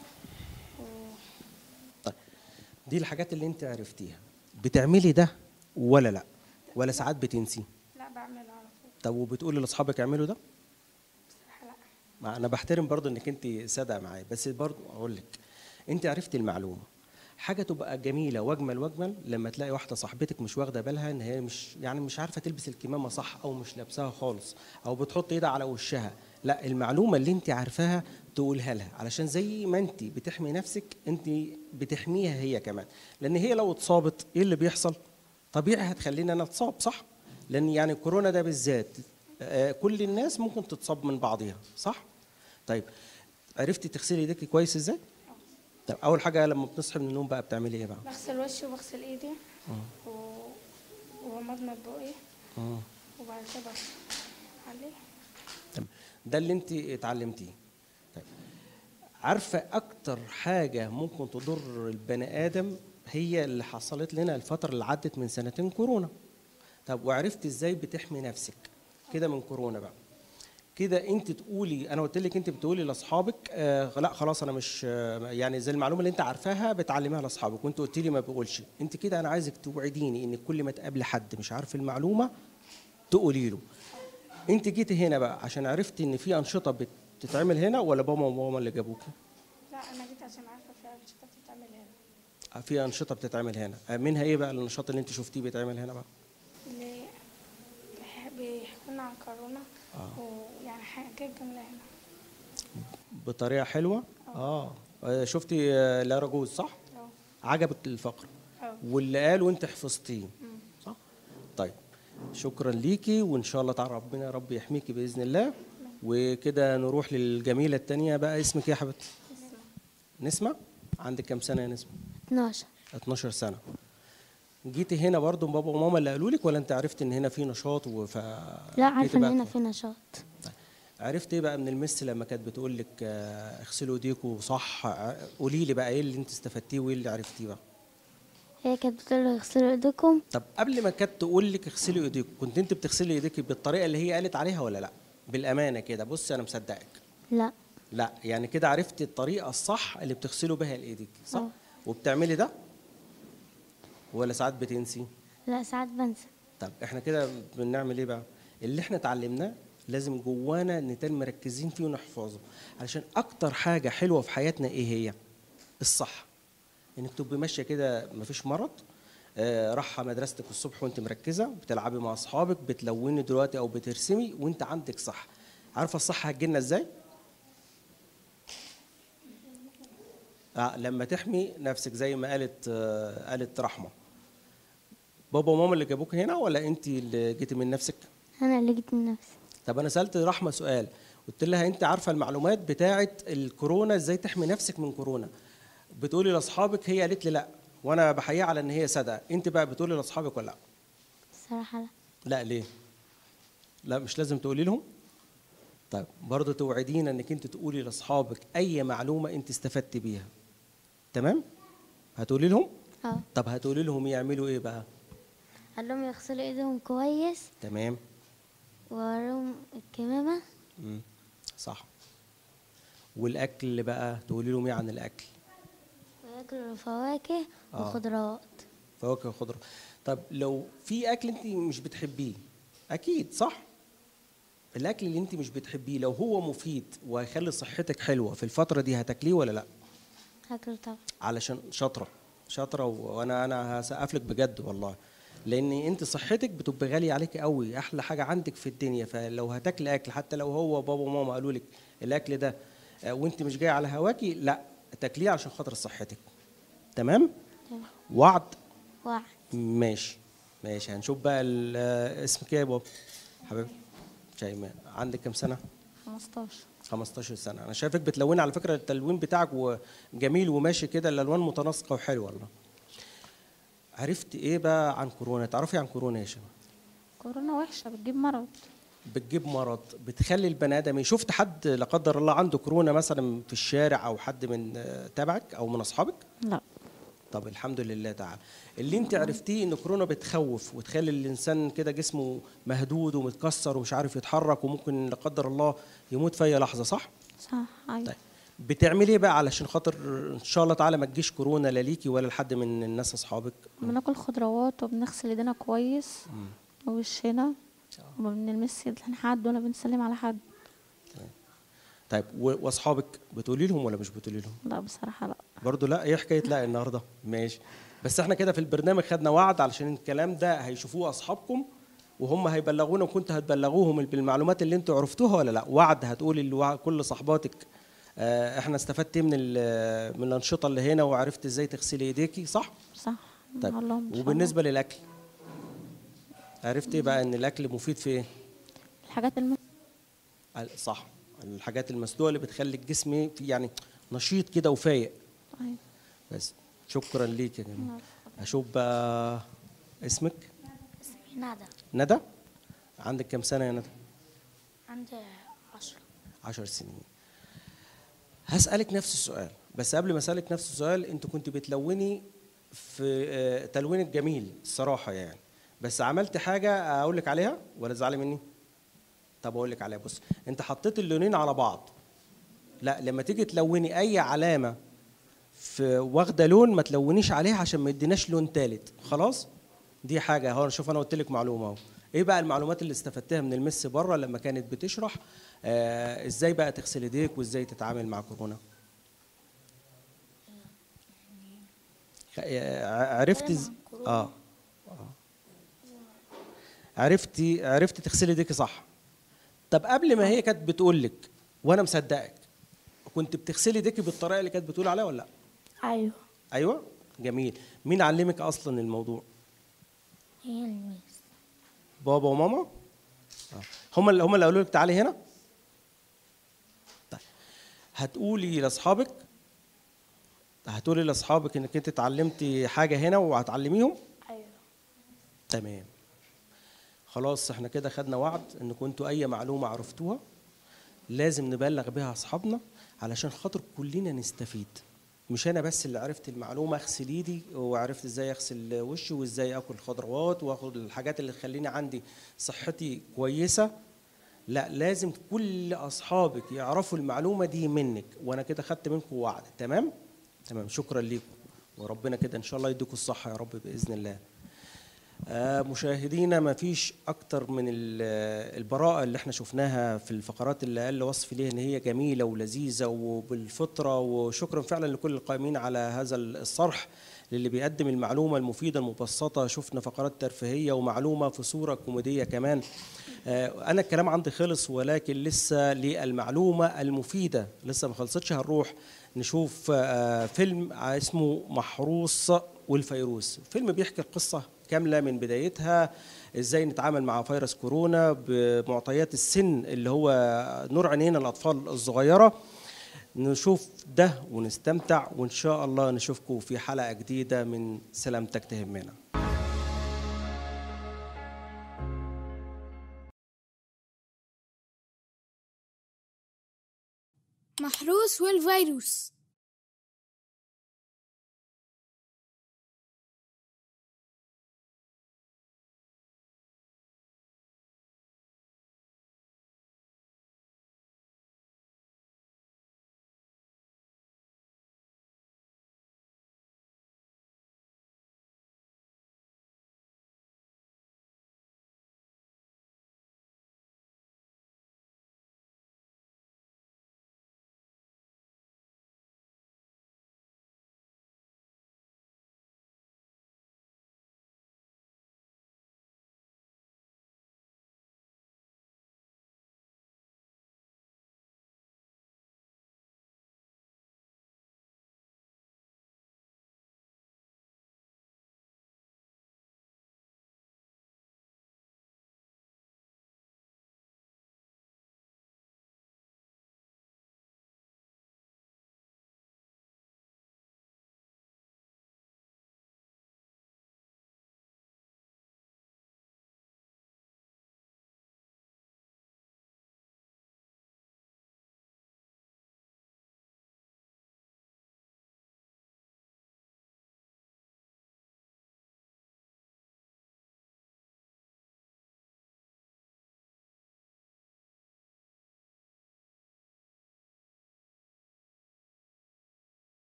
طيب دي الحاجات اللي انت عرفتيها، بتعملي ده ولا لا؟ ولا ساعات بتنسي؟ لا بعمله على طول. طب وبتقولي لاصحابك اعملوا ده؟ بصراحة لا. ما انا بحترم برضو انك انت صادقه معايا، بس برضو اقول لك انت عرفتي المعلومه. حاجه تبقى جميله واجمل لما تلاقي واحده صاحبتك مش واخده بالها ان هي مش عارفه تلبس الكمامه صح، او مش لابساها خالص، او بتحط ايدها على وشها. لا، المعلومه اللي انت عارفاها تقولها لها، علشان زي ما انت بتحمي نفسك انت بتحميها هي كمان. لان هي لو اتصابت ايه اللي بيحصل؟ طبيعي هتخلينا انا اتصاب، صح؟ لان يعني الكورونا ده بالذات كل الناس ممكن تتصاب من بعضها، صح؟ طيب عرفتي تغسلي ايديك كويس ازاي؟ طب اول حاجه لما بتصحي من النوم بقى بتعملي ايه بقى؟ بغسل وشي وبغسل ايدي وبمضمض بقي وبعد كده بغسل. عليه. تمام. ده اللي انت اتعلمتيه. طيب. عارفه اكتر حاجه ممكن تضر البني ادم هي اللي حصلت لنا الفتره اللي عدت من سنتين كورونا. طب وعرفت ازاي بتحمي نفسك كده من كورونا بقى؟ كده انت تقولي، انا قلت لك انت بتقولي لاصحابك لا خلاص انا مش يعني زي المعلومه اللي انت عارفاها بتعلميها لاصحابك، وانت قلت لي ما بقولش. انت كده انا عايزك توعديني ان كل ما تقابلي حد مش عارف المعلومه تقولي له. انت جيتي هنا بقى عشان عرفتي ان في انشطه بتتعمل هنا، ولا بابا وماما اللي جابوكي؟ لا انا جيت عشان عارفه في انشطه بتتعمل هنا. في انشطه بتتعمل هنا، منها ايه بقى النشاط اللي انت شفتيه بيتعمل هنا بقى؟ اللي بيحكوا لنا عن كورونا ويعني حاجات جميله هنا بطريقه حلوه. شفتي الاراجوز صح؟ عجبك الفقر واللي قال وانت حفظتيه صح؟ طيب شكرا ليكي، وان شاء الله تعالى ربنا يا رب يحميكي باذن الله. وكده نروح للجميله الثانيه بقى. اسمك ايه يا حبيبتي؟ نسمة. عندك كام سنه يا نسمة؟ 12. 12 سنه. جيتي هنا برضو بابا وماما اللي قالوا لك، ولا انت عرفت ان هنا في نشاط لا عارفه ان هنا في نشاط. عرفت ايه بقى من المس لما كانت بتقول لك اغسلوا ايديكم صح؟ قولي لي بقى ايه اللي انت استفدتيه وايه اللي عرفتيه بقى؟ هي كانت بتقول لي اغسلوا ايديكم. طب قبل ما كانت تقول لك اغسلي ايديكم، كنت انت بتغسلي ايديك بالطريقه اللي هي قالت عليها ولا لا؟ بالامانه كده، بص انا مصدقك. لا يعني كده عرفتي الطريقه الصح اللي بتغسلوا بها ايديك صح؟ وبتعملي ده ولا ساعات بتنسي؟ لا ساعات بنسى. طب احنا كده بنعمل ايه بقى؟ اللي احنا اتعلمناه لازم جوانا نتن مركزين فيه ونحفظه، علشان اكتر حاجه حلوه في حياتنا ايه هي؟ الصح. انك تبقي ماشيه كده مفيش مرض، رايحه مدرستك الصبح وانت مركزه، بتلعبي مع اصحابك، بتلوني دلوقتي او بترسمي وانت عندك صح. عارفه الصح هتجيلنا ازاي؟ لما تحمي نفسك زي ما قالت رحمه. بابا وماما اللي جابوك هنا ولا انت اللي جيتي من نفسك؟ انا اللي جيت من نفسي. طب انا سالت رحمه سؤال، قلت لها انت عارفه المعلومات بتاعه الكورونا ازاي تحمي نفسك من كورونا؟ بتقولي لاصحابك، هي قالت لي لا، وانا بحييها على ان هي صادقه. انت بقى بتقولي لاصحابك ولا لا؟ الصراحه لا. لا ليه؟ لا مش لازم تقولي لهم؟ طيب برضه توعدينا انك انت تقولي لاصحابك اي معلومه انت استفدت بيها. تمام؟ هتقولي لهم؟ طب هتقولي لهم يعملوا ايه بقى؟ قال لهم يغسلوا ايدهم كويس. تمام. وراهم الكمامه. صح. والاكل بقى تقولي لهم ايه عن الاكل؟ وياكلوا فواكه وخضروات. فواكه وخضروات. طب لو في اكل انت مش بتحبيه، اكيد صح؟ الاكل اللي انت مش بتحبيه لو هو مفيد وهيخلي صحتك حلوه في الفتره دي هتاكليه ولا لا؟ هاكله طبعا. علشان شاطره وانا هسقف لك بجد والله، لان انت صحتك بتبقى غاليه عليك قوي، احلى حاجه عندك في الدنيا. فلو هتاكل اكل حتى لو هو بابا وماما قالوا لك الاكل ده وانت مش جاي على هواكي، لا تاكليه عشان خاطر صحتك. تمام؟ وعد. ماشي هنشوف بقى اسمك ايه يا بابا؟ حبيبي شيماء. عندك كام سنه؟ 15 سنه. انا شايفك بتلوني، على فكره التلوين بتاعك جميل وماشي كده، الالوان متناسقه وحلوه والله. عرفت ايه بقى عن كورونا؟ تعرفي عن كورونا يا شيماء؟ كورونا وحشه، بتجيب مرض، بتخلي البني ادم. شفت حد لا قدر الله عنده كورونا مثلا في الشارع، او حد من تبعك او من اصحابك؟ لا. طب الحمد لله تعالى. اللي انت عرفتيه ان كورونا بتخوف وتخلي الانسان كده جسمه مهدود ومتكسر ومش عارف يتحرك، وممكن لا قدر الله يموت في اي لحظه، صح؟ صح ايوه. طيب بتعملي ايه بقى علشان خاطر ان شاء الله تعالى ما تجيش كورونا لا ليكي ولا لحد من الناس اصحابك؟ بناكل خضروات وبنغسل ايدينا كويس ووشنا وما بنلمس حد ولا بنسلم على حد. طيب واصحابك بتقولي لهم ولا مش بتقولي لهم؟ لا بصراحه لا. برضه لا. ايه حكايه لا النهارده؟ ماشي. بس احنا كده في البرنامج خدنا وعد علشان الكلام ده هيشوفوه اصحابكم وهم هيبلغونا، وكنت هتبلغوهم بالمعلومات اللي انتوا عرفتوها ولا لا؟ وعد هتقولي كل صحباتك احنا استفدت من الانشطه اللي هنا وعرفت ازاي تغسلي ايديكي، صح؟ صح. طيب وبالنسبه للاكل عرفت ايه بقى ان الاكل مفيد في ايه؟ الحاجات صح، الحاجات المسلوقه اللي بتخلي الجسم يعني نشيط كده وفايق. ايوه. بس شكرا ليك يا جميل. اشوف بقى اسمك؟ اسمي ندى. ندى. عندك كام سنه يا ندى؟ عندي 10. 10 سنين. هسألك نفس السؤال، بس قبل ما أسألك نفس السؤال، أنت كنت بتلوني في تلوينك جميل الصراحة يعني، بس عملت حاجة أقول لك عليها ولا تزعلي مني؟ طب أقول لك عليها. بص، أنت حطيت اللونين على بعض. لا، لما تيجي تلوني أي علامة في واخدة لون ما تلونيش عليها عشان ما يديناش لون تالت، خلاص؟ دي حاجة. هو شوف أنا قلت لك معلومة أهو. إيه بقى المعلومات اللي استفدتها من المس بره لما كانت بتشرح إزاي بقى تغسل إيديك وإزاي تتعامل مع كورونا؟ عرفتي عرفتي تغسلي ايديكي صح. طب قبل ما هي كانت بتقول لك وانا مصدقك، كنت بتغسلي ايديكي بالطريقه اللي كانت بتقول عليها ولا لا؟ ايوه. ايوه، جميل. مين علمك اصلا الموضوع؟ هي الميس. بابا وماما؟ هم اللي قالوا لك تعالي هنا؟ طيب، هتقولي لاصحابك انك انت اتعلمتي حاجه هنا وهتعلميهم؟ ايوه. تمام. خلاص، احنا كده خدنا وعد ان كنتوا اي معلومه عرفتوها لازم نبلغ بها اصحابنا علشان خاطر كلنا نستفيد. مش انا بس اللي عرفت المعلومه اغسل ايدي وعرفت ازاي اغسل وشي وازاي اكل خضروات واخد الحاجات اللي تخليني عندي صحتي كويسه. لا، لازم كل اصحابك يعرفوا المعلومه دي منك، وانا كده خدت منكم وعد. تمام. شكرا ليكم، وربنا كده ان شاء الله يديكم الصحه يا رب باذن الله. مشاهدينا، ما فيش اكتر من البراءه اللي احنا شفناها في الفقرات اللي قال وصف ليها ان هي جميله ولذيذه وبالفطره، وشكرا فعلا لكل القائمين على هذا الصرح اللي بيقدم المعلومه المفيده المبسطه. شفنا فقرات ترفيهيه ومعلومه في صوره كوميديه كمان. انا الكلام عندي خلص، ولكن لسه للمعلومه المفيده لسه ما خلصتش. هنروح نشوف فيلم اسمه محروس والفيروس. فيلم بيحكي القصه كامله من بدايتها، ازاي نتعامل مع فيروس كورونا بمعطيات السن اللي هو نور عينينا الاطفال الصغيره. نشوف ده ونستمتع، وان شاء الله نشوفكم في حلقه جديده من سلامتك تهمنا. محروس والفيروس.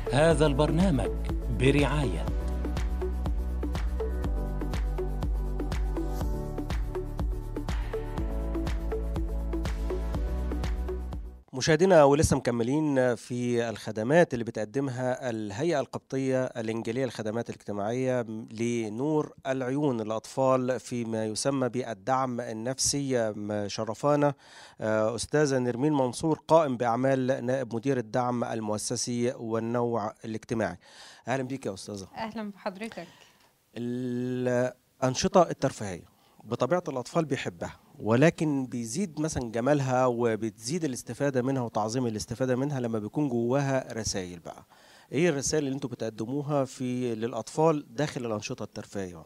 هذا البرنامج برعاية مشاهدينا، ولسه مكملين في الخدمات اللي بتقدمها الهيئة القبطية الإنجيلية للخدمات الاجتماعية لنور العيون الأطفال فيما يسمى بالدعم النفسي. شرفانا أستاذة نرمين منصور، قائم بأعمال نائب مدير الدعم المؤسسي والنوع الاجتماعي. أهلا بيك يا أستاذة. أهلا بحضرتك. الأنشطة الترفيهية بطبيعة الأطفال بيحبها، ولكن بيزيد مثلا جمالها وبتزيد الاستفادة منها وتعظيم الاستفادة منها لما بيكون جواها رسائل. بقى ايه الرسائل اللي انتوا بتقدموها للأطفال داخل الأنشطة الترفيهية؟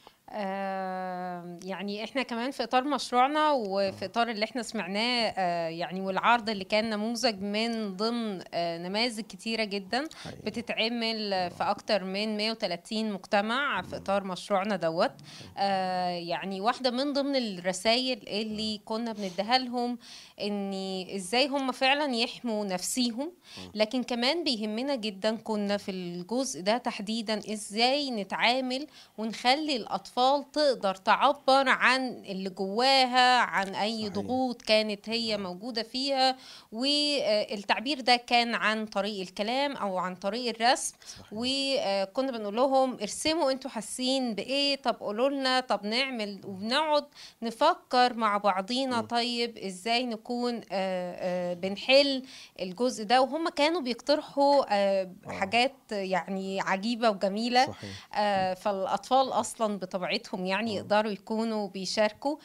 يعني احنا كمان في اطار مشروعنا وفي اطار اللي احنا سمعناه يعني والعرض اللي كان نموذج من ضمن نماذج كتيرة جدا بتتعمل في اكتر من 130 مجتمع في اطار مشروعنا دوت. يعني واحدة من ضمن الرسائل اللي كنا بنديها لهم ان ازاي هم فعلا يحموا نفسيهم، لكن كمان بيهمنا جدا كنا في الجزء ده تحديدا ازاي نتعامل ونخلي الأطفال تقدر تعبر عن اللي جواها، عن أي ضغوط كانت هي موجودة فيها، والتعبير ده كان عن طريق الكلام أو عن طريق الرسم. وكنا بنقول لهم ارسموا انتوا حاسين بإيه، طب قولوا لنا، طب نعمل، وبنقعد نفكر مع بعضينا طيب ازاي نكون بنحل الجزء ده. وهم كانوا بيقترحوا حاجات يعني عجيبة وجميلة. فالأطفال أصلا بطبيعتهم يعني يقدروا يكونوا بيشاركوا،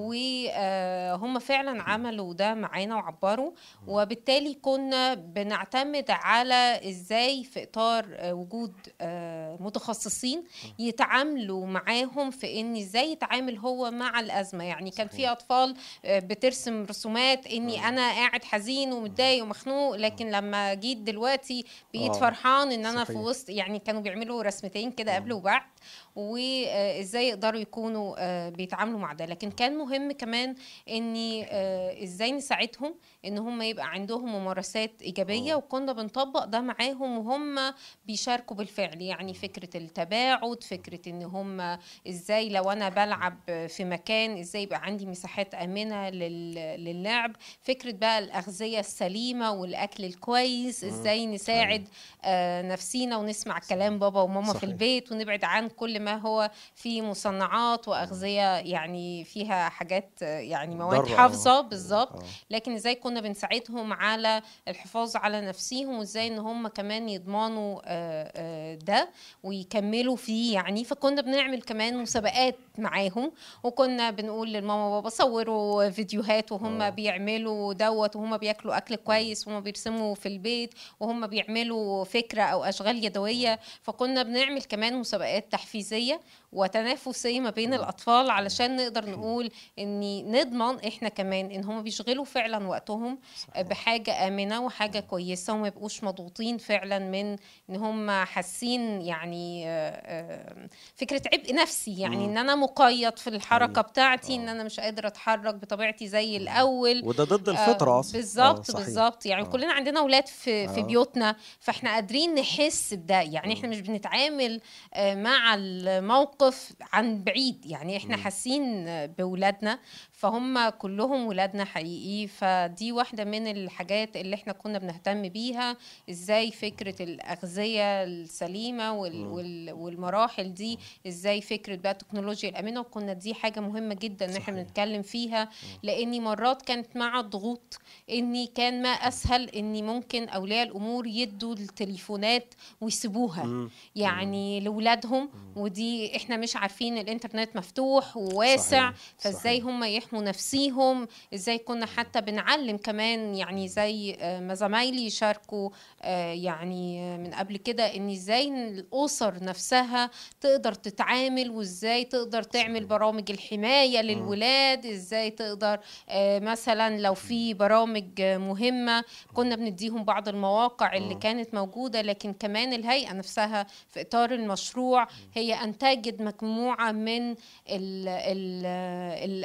وهم فعلا عملوا ده معانا وعبروا. وبالتالي كنا بنعتمد على ازاي في اطار وجود متخصصين يتعاملوا معاهم في ان ازاي يتعامل هو مع الازمه. يعني كان في اطفال بترسم رسومات اني انا قاعد حزين ومتضايق ومخنوق، لكن لما جيت دلوقتي بقيت فرحان ان انا في وسط. يعني كانوا بيعملوا رسمتين كده قبل وبعد، وازاي يقدروا يكونوا بيتعاملوا مع ده. لكن كان مهم كمان اني ازاي نساعدهم ان هم يبقى عندهم ممارسات ايجابيه، وكنا بنطبق ده معاهم وهم بيشاركوا بالفعل. يعني فكره التباعد، فكره ان هم ازاي لو انا بلعب في مكان ازاي يبقى عندي مساحات امنه للعب، فكره بقى الاغذيه السليمه والاكل الكويس، ازاي نساعد نفسينا ونسمع كلام بابا وماما في البيت، ونبعد عن كل ما هو في مصنعات واغذيه يعني فيها حاجات يعني مواد حافظه بالظبط. لكن ازاي كنا بنساعدهم على الحفاظ على نفسيهم، وازاي ان هم كمان يضمنوا ده ويكملوا فيه. يعني فكنا بنعمل كمان مسابقات معاهم، وكنا بنقول للماما وبابا صوروا فيديوهات وهم بيعملوا دوت، وهم بياكلوا اكل كويس، وهم بيرسموا في البيت، وهم بيعملوا فكره او اشغال يدويه. فكنا بنعمل كمان مسابقات تحفيزيه وتنافسيه ما بين الاطفال علشان نقدر نقول اني نضمن احنا كمان ان هم بيشغلوا فعلا وقتهم بحاجه امنه وحاجه كويسه، وما يبقوش مضغوطين فعلا من ان هم حاسين يعني فكره عبء نفسي. يعني ان انا مقيد في الحركه بتاعتي، ان انا مش قادره اتحرك بطبيعتي زي الاول، وده ضد الفطره اصلا. بالظبط. يعني كلنا عندنا اولاد في بيوتنا، فاحنا قادرين نحس بده. يعني احنا مش بنتعامل مع الموقف عن بعيد، يعني احنا حاسين بولادنا، فهم كلهم ولادنا حقيقي. فدي واحدة من الحاجات اللي احنا كنا بنهتم بيها، ازاي فكرة الأغذية السليمة والمراحل دي، ازاي فكرة بقى التكنولوجيا الأمنة. وكنا دي حاجة مهمة جدا ان احنا بنتكلم فيها، لاني مرات كانت مع الضغوط اني كان ما اسهل اني ممكن اولياء الامور يدوا التليفونات ويسيبوها يعني لولادهم، ودي احنا مش عارفين الانترنت مفتوح وواسع. فازاي هم يحموا نفسيهم، ازاي كنا حتى بنعلم كمان يعني زي ما زمايلي شاركوا يعني من قبل كده، ان ازاي الاسر نفسها تقدر تتعامل، وازاي تقدر تعمل برامج الحماية للولاد، ازاي تقدر مثلا لو في برامج مهمة كنا بنديهم بعض المواقع اللي كانت موجودة. لكن كمان الهيئة نفسها في اطار المشروع هي انتجت مجموعة من الادوات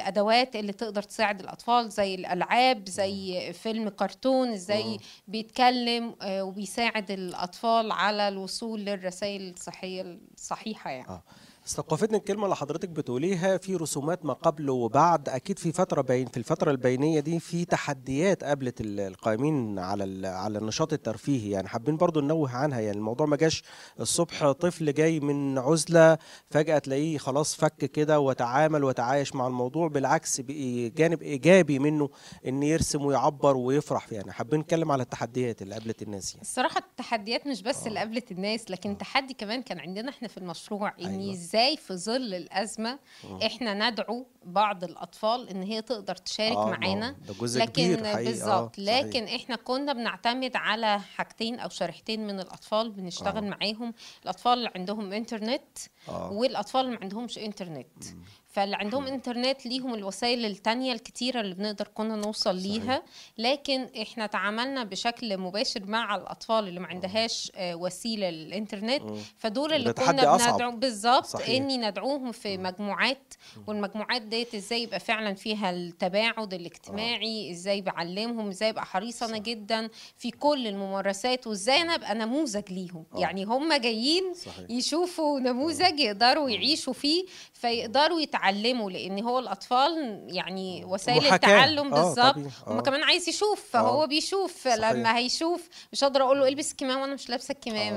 الحاجات اللي تقدر تساعد الأطفال زي الألعاب، زي فيلم كرتون ازاي بيتكلم وبيساعد الأطفال على الوصول للرسائل الصحية الصحيحة يعني. استوقفتني الكلمة اللي حضرتك بتقوليها، في رسومات ما قبل وبعد. أكيد في في الفترة البينية دي في تحديات قابلت القائمين على النشاط الترفيهي، يعني حابين برضو ننوه عنها. يعني الموضوع ما جاش الصبح طفل جاي من عزلة فجأة تلاقيه خلاص فك كده وتعامل وتعايش مع الموضوع، بالعكس بقى جانب إيجابي منه إن يرسم ويعبر ويفرح. يعني حابين نتكلم على التحديات اللي قابلت الناس. يعني الصراحة التحديات مش بس اللي قابلت الناس، لكن تحدي كمان كان عندنا احنا في المشروع، إن ازاي في ظل الأزمة احنا ندعو بعض الأطفال ان هي تقدر تشارك معانا، لكن بالظبط لكن احنا كنا بنعتمد على حاجتين او شريحتين من الأطفال بنشتغل معاهم، الأطفال اللي عندهم انترنت والأطفال اللي ما عندهمش انترنت. فاللي عندهم انترنت ليهم الوسائل التانية الكتيرة اللي بنقدر كنا نوصل ليها، لكن احنا تعاملنا بشكل مباشر مع الأطفال اللي ما عندهاش وسيلة للإنترنت. فدول اللي كنا بندعو بالظبط اني ندعوهم في مجموعات، والمجموعات ديت ازاي يبقى فعلا فيها التباعد الاجتماعي، ازاي بعلمهم ازاي يبقى حريص انا جدا في كل الممارسات، وازاي انا ابقى نموذج ليهم. يعني هم جايين يشوفوا نموذج يقدروا يعيشوا فيه فيقدروا يتعلموا، لان هو الاطفال يعني وسائل التعلم بالظبط. هم كمان عايز يشوف، فهو بيشوف. لما هيشوف مش هقدر اقول له البس الكمامه وانا مش لابسه الكمامه.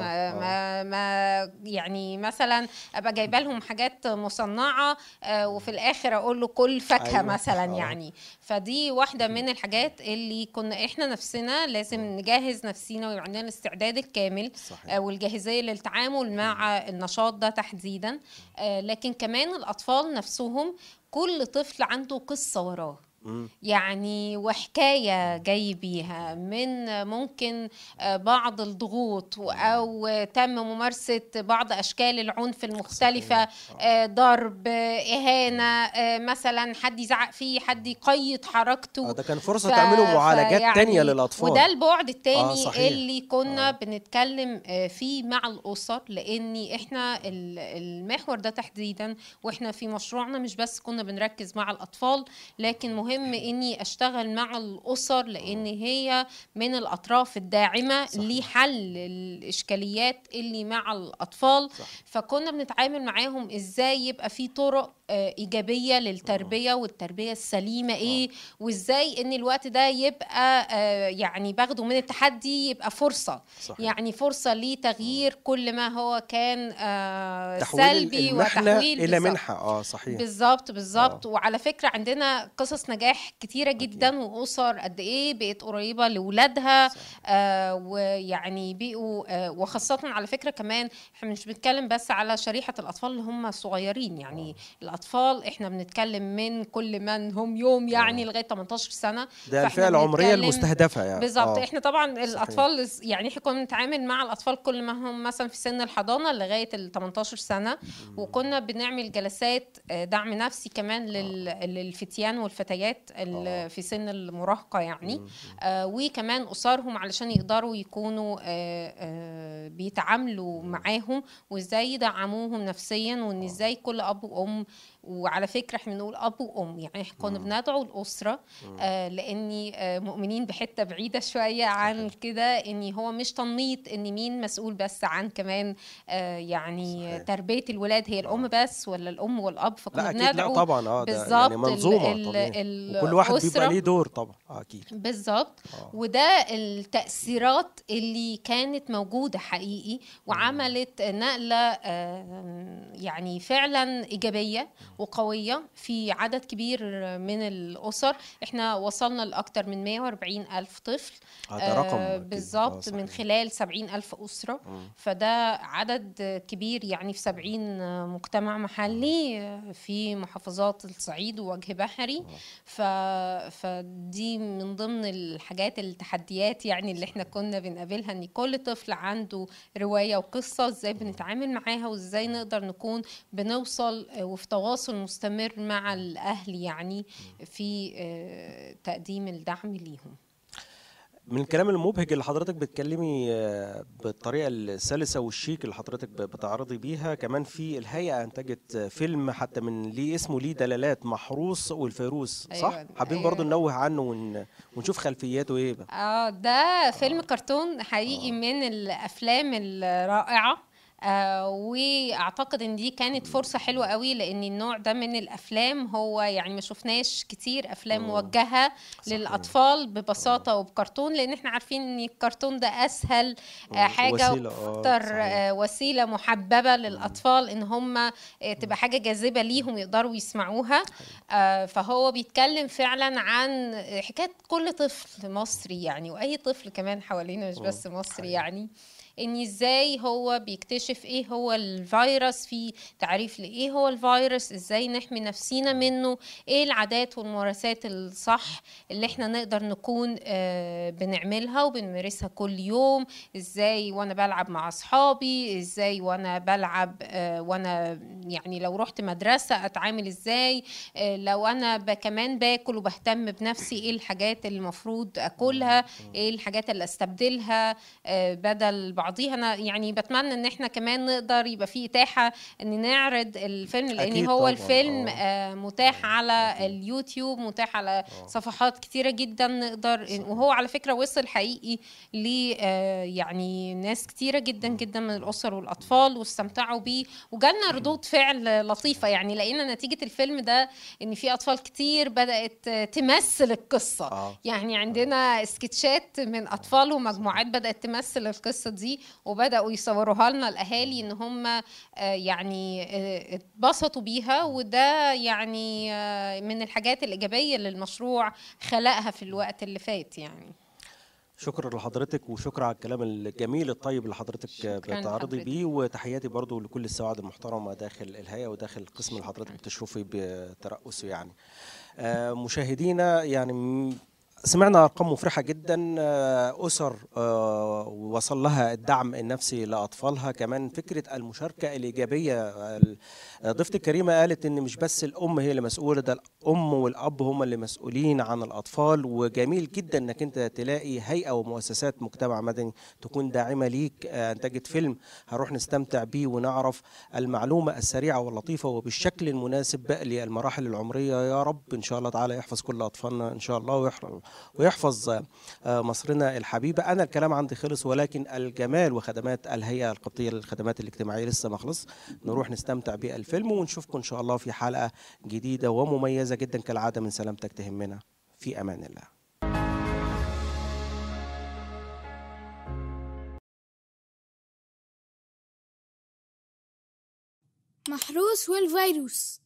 ما يعني مثلا ابقى جايبه لهم حاجات مصنعه وفي الاخر اقول له كل فاكهه مثلا. يعني فدي واحده من الحاجات اللي كنا احنا نفسنا لازم نجهز نفسينا ويبقى عندنا الاستعداد الكامل والجاهزيه للتعامل مع النشاط ده تحديدا. لكن كمان الاطفال نفسهم كل طفل عنده قصه وراه، يعني وحكاية جاي بيها من ممكن بعض الضغوط أو تم ممارسة بعض أشكال العنف المختلفة، ضرب، إهانة، مثلا حد يزعق فيه، حد يقيد حركته. ده كان فرصة تعملوا معالجات يعني تانية للأطفال، وده البعد التاني اللي كنا بنتكلم فيه مع الأسر، لأن إحنا المحور ده تحديدا وإحنا في مشروعنا مش بس كنا بنركز مع الأطفال، لكن مهم اني اشتغل مع الاسر لان هي من الاطراف الداعمه لحل الاشكاليات اللي مع الاطفال. فكنا بنتعامل معاهم ازاي يبقى في طرق ايجابيه للتربيه والتربيه السليمه وازاي ان الوقت ده يبقى يعني باخده من التحدي يبقى فرصه. يعني فرصه لتغيير كل ما هو كان سلبي وتحويل الى منحه. صحيح بالظبط. وعلى فكره عندنا قصص نجاح كتيره جدا واسر قد ايه بقت قريبه لاولادها ويعني بقوا وخاصه على فكره كمان احنا مش بنتكلم بس على شريحه الاطفال اللي هم صغيرين، يعني الاطفال احنا بنتكلم من كل من هم يوم يعني لغايه 18 سنه، ده الفئه العمريه المستهدفه يعني بالظبط. احنا طبعا الاطفال يعني احنا كنا بنتعامل مع الاطفال كل ما هم مثلا في سن الحضانه لغايه ال 18 سنه، وكنا بنعمل جلسات دعم نفسي كمان للفتيان والفتيات في سن المراهقه يعني، وكمان اسرهم علشان يقدروا يكونوا بيتعاملوا معاهم وازاي يدعموهم نفسيا، وان ازاي كل اب وام. وعلى فكره احنا بنقول اب وام، يعني احنا كنا بندعو الاسره لاني مؤمنين بحته بعيده شويه عن كده، ان هو مش تنميط ان مين مسؤول بس عن كمان يعني صحيح. تربيه الولاد هي الام بس ولا الام والاب، فكنا بندعو طبعا بالظبط يعني منظومه وكل واحد بيبقى ليه دور طبعا اكيد بالظبط. وده التاثيرات اللي كانت موجوده حقيقي وعملت نقله يعني فعلا ايجابيه وقوية في عدد كبير من الأسر. احنا وصلنا لأكثر من 140 ألف طفل بالضبط من خلال 70 ألف أسرة. فده عدد كبير يعني في 70 مجتمع محلي في محافظات الصعيد ووجه بحري. فدي من ضمن الحاجات التحديات يعني اللي احنا كنا بنقابلها، ان كل طفل عنده رواية وقصة، ازاي بنتعامل معاها وازاي نقدر نكون بنوصل وفي تواصل مستمر مع الأهل يعني في تقديم الدعم ليهم. من الكلام المبهج اللي حضرتك بتكلمي بالطريقة السلسة والشيك اللي حضرتك بتعرضي بيها، كمان في الهيئة أنتجت فيلم حتى من ليه اسمه ليه دلالات، محروس والفيروس، صح؟ أيوة. حابين برضو ننوه عنه ونشوف خلفياته ايه بقى. ده فيلم كرتون حقيقي من الافلام الرائعه. واعتقد ان دي كانت فرصه حلوه قوي، لان النوع ده من الافلام هو يعني ما شفناش كتير افلام موجهه للاطفال ببساطه وبكرتون، لان احنا عارفين ان الكرتون ده اسهل حاجه واكتر وسيله محببه للاطفال ان هم تبقى حاجه جاذبه ليهم يقدروا يسمعوها. فهو بيتكلم فعلا عن حكايه كل طفل مصري يعني، واي طفل كمان حوالينا مش بس مصري يعني، ان ازاي هو بيكتشف ايه هو الفيروس، في تعريف لايه هو الفيروس، ازاي نحمي نفسينا منه، ايه العادات والممارسات الصح اللي احنا نقدر نكون بنعملها وبنمارسها كل يوم، ازاي وانا بلعب مع اصحابي، ازاي وانا بلعب وانا يعني لو رحت مدرسة اتعامل ازاي، لو انا كمان باكل وبهتم بنفسي ايه الحاجات اللي المفروض اكلها، ايه الحاجات اللي استبدلها بدل بعضيها. انا يعني بتمنى ان احنا كمان نقدر يبقى في اتاحه ان نعرض الفيلم، لان هو الفيلم متاح على اليوتيوب، متاح على صفحات كتيره جدا نقدر، وهو على فكره وصل حقيقي ل يعني ناس كتيره جدا جدا من الاسر والاطفال واستمتعوا بيه، وجالنا ردود فعل لطيفه. يعني لقينا نتيجه الفيلم ده ان في اطفال كتير بدات تمثل القصه. يعني عندنا سكتشات من اطفال ومجموعات بدات تمثل القصه دي، وبداوا يصوروها لنا الاهالي ان هم يعني اتبسطوا بيها، وده يعني من الحاجات الايجابيه اللي المشروع خلقها في الوقت اللي فات يعني. شكرا لحضرتك، وشكرا على الكلام الجميل الطيب اللي حضرتك بتعرضي بيه، وتحياتي برضو لكل السواعد المحترمه داخل الهيئه وداخل القسم اللي حضرتك بتشرفي بترأسه يعني. مشاهدينا يعني سمعنا أرقام مفرحة جدا، أسر وصل لها الدعم النفسي لأطفالها، كمان فكرة المشاركة الإيجابية. ضيفتي الكريمة قالت إن مش بس الأم هي اللي مسؤولة، ده الأم والأب هم اللي مسؤولين عن الأطفال، وجميل جدا إنك أنت تلاقي هيئة ومؤسسات مجتمع مدني تكون داعمة ليك. أنتجت فيلم هنروح نستمتع بيه ونعرف المعلومة السريعة واللطيفة وبالشكل المناسب للمراحل العمرية. يا رب إن شاء الله تعالى يحفظ كل أطفالنا إن شاء الله، ويحفظ مصرنا الحبيبة. أنا الكلام عندي خلص، ولكن الجمال وخدمات الهيئة القبطية للخدمات الاجتماعية لسه ما خلص. نروح نستمتع بالفيلم ونشوفكم إن شاء الله في حلقة جديدة ومميزة جدا كالعادة من سلامتك تهمنا. في أمان الله. محروس والفيروس.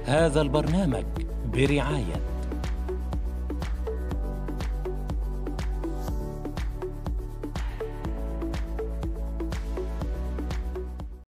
هذا البرنامج برعاية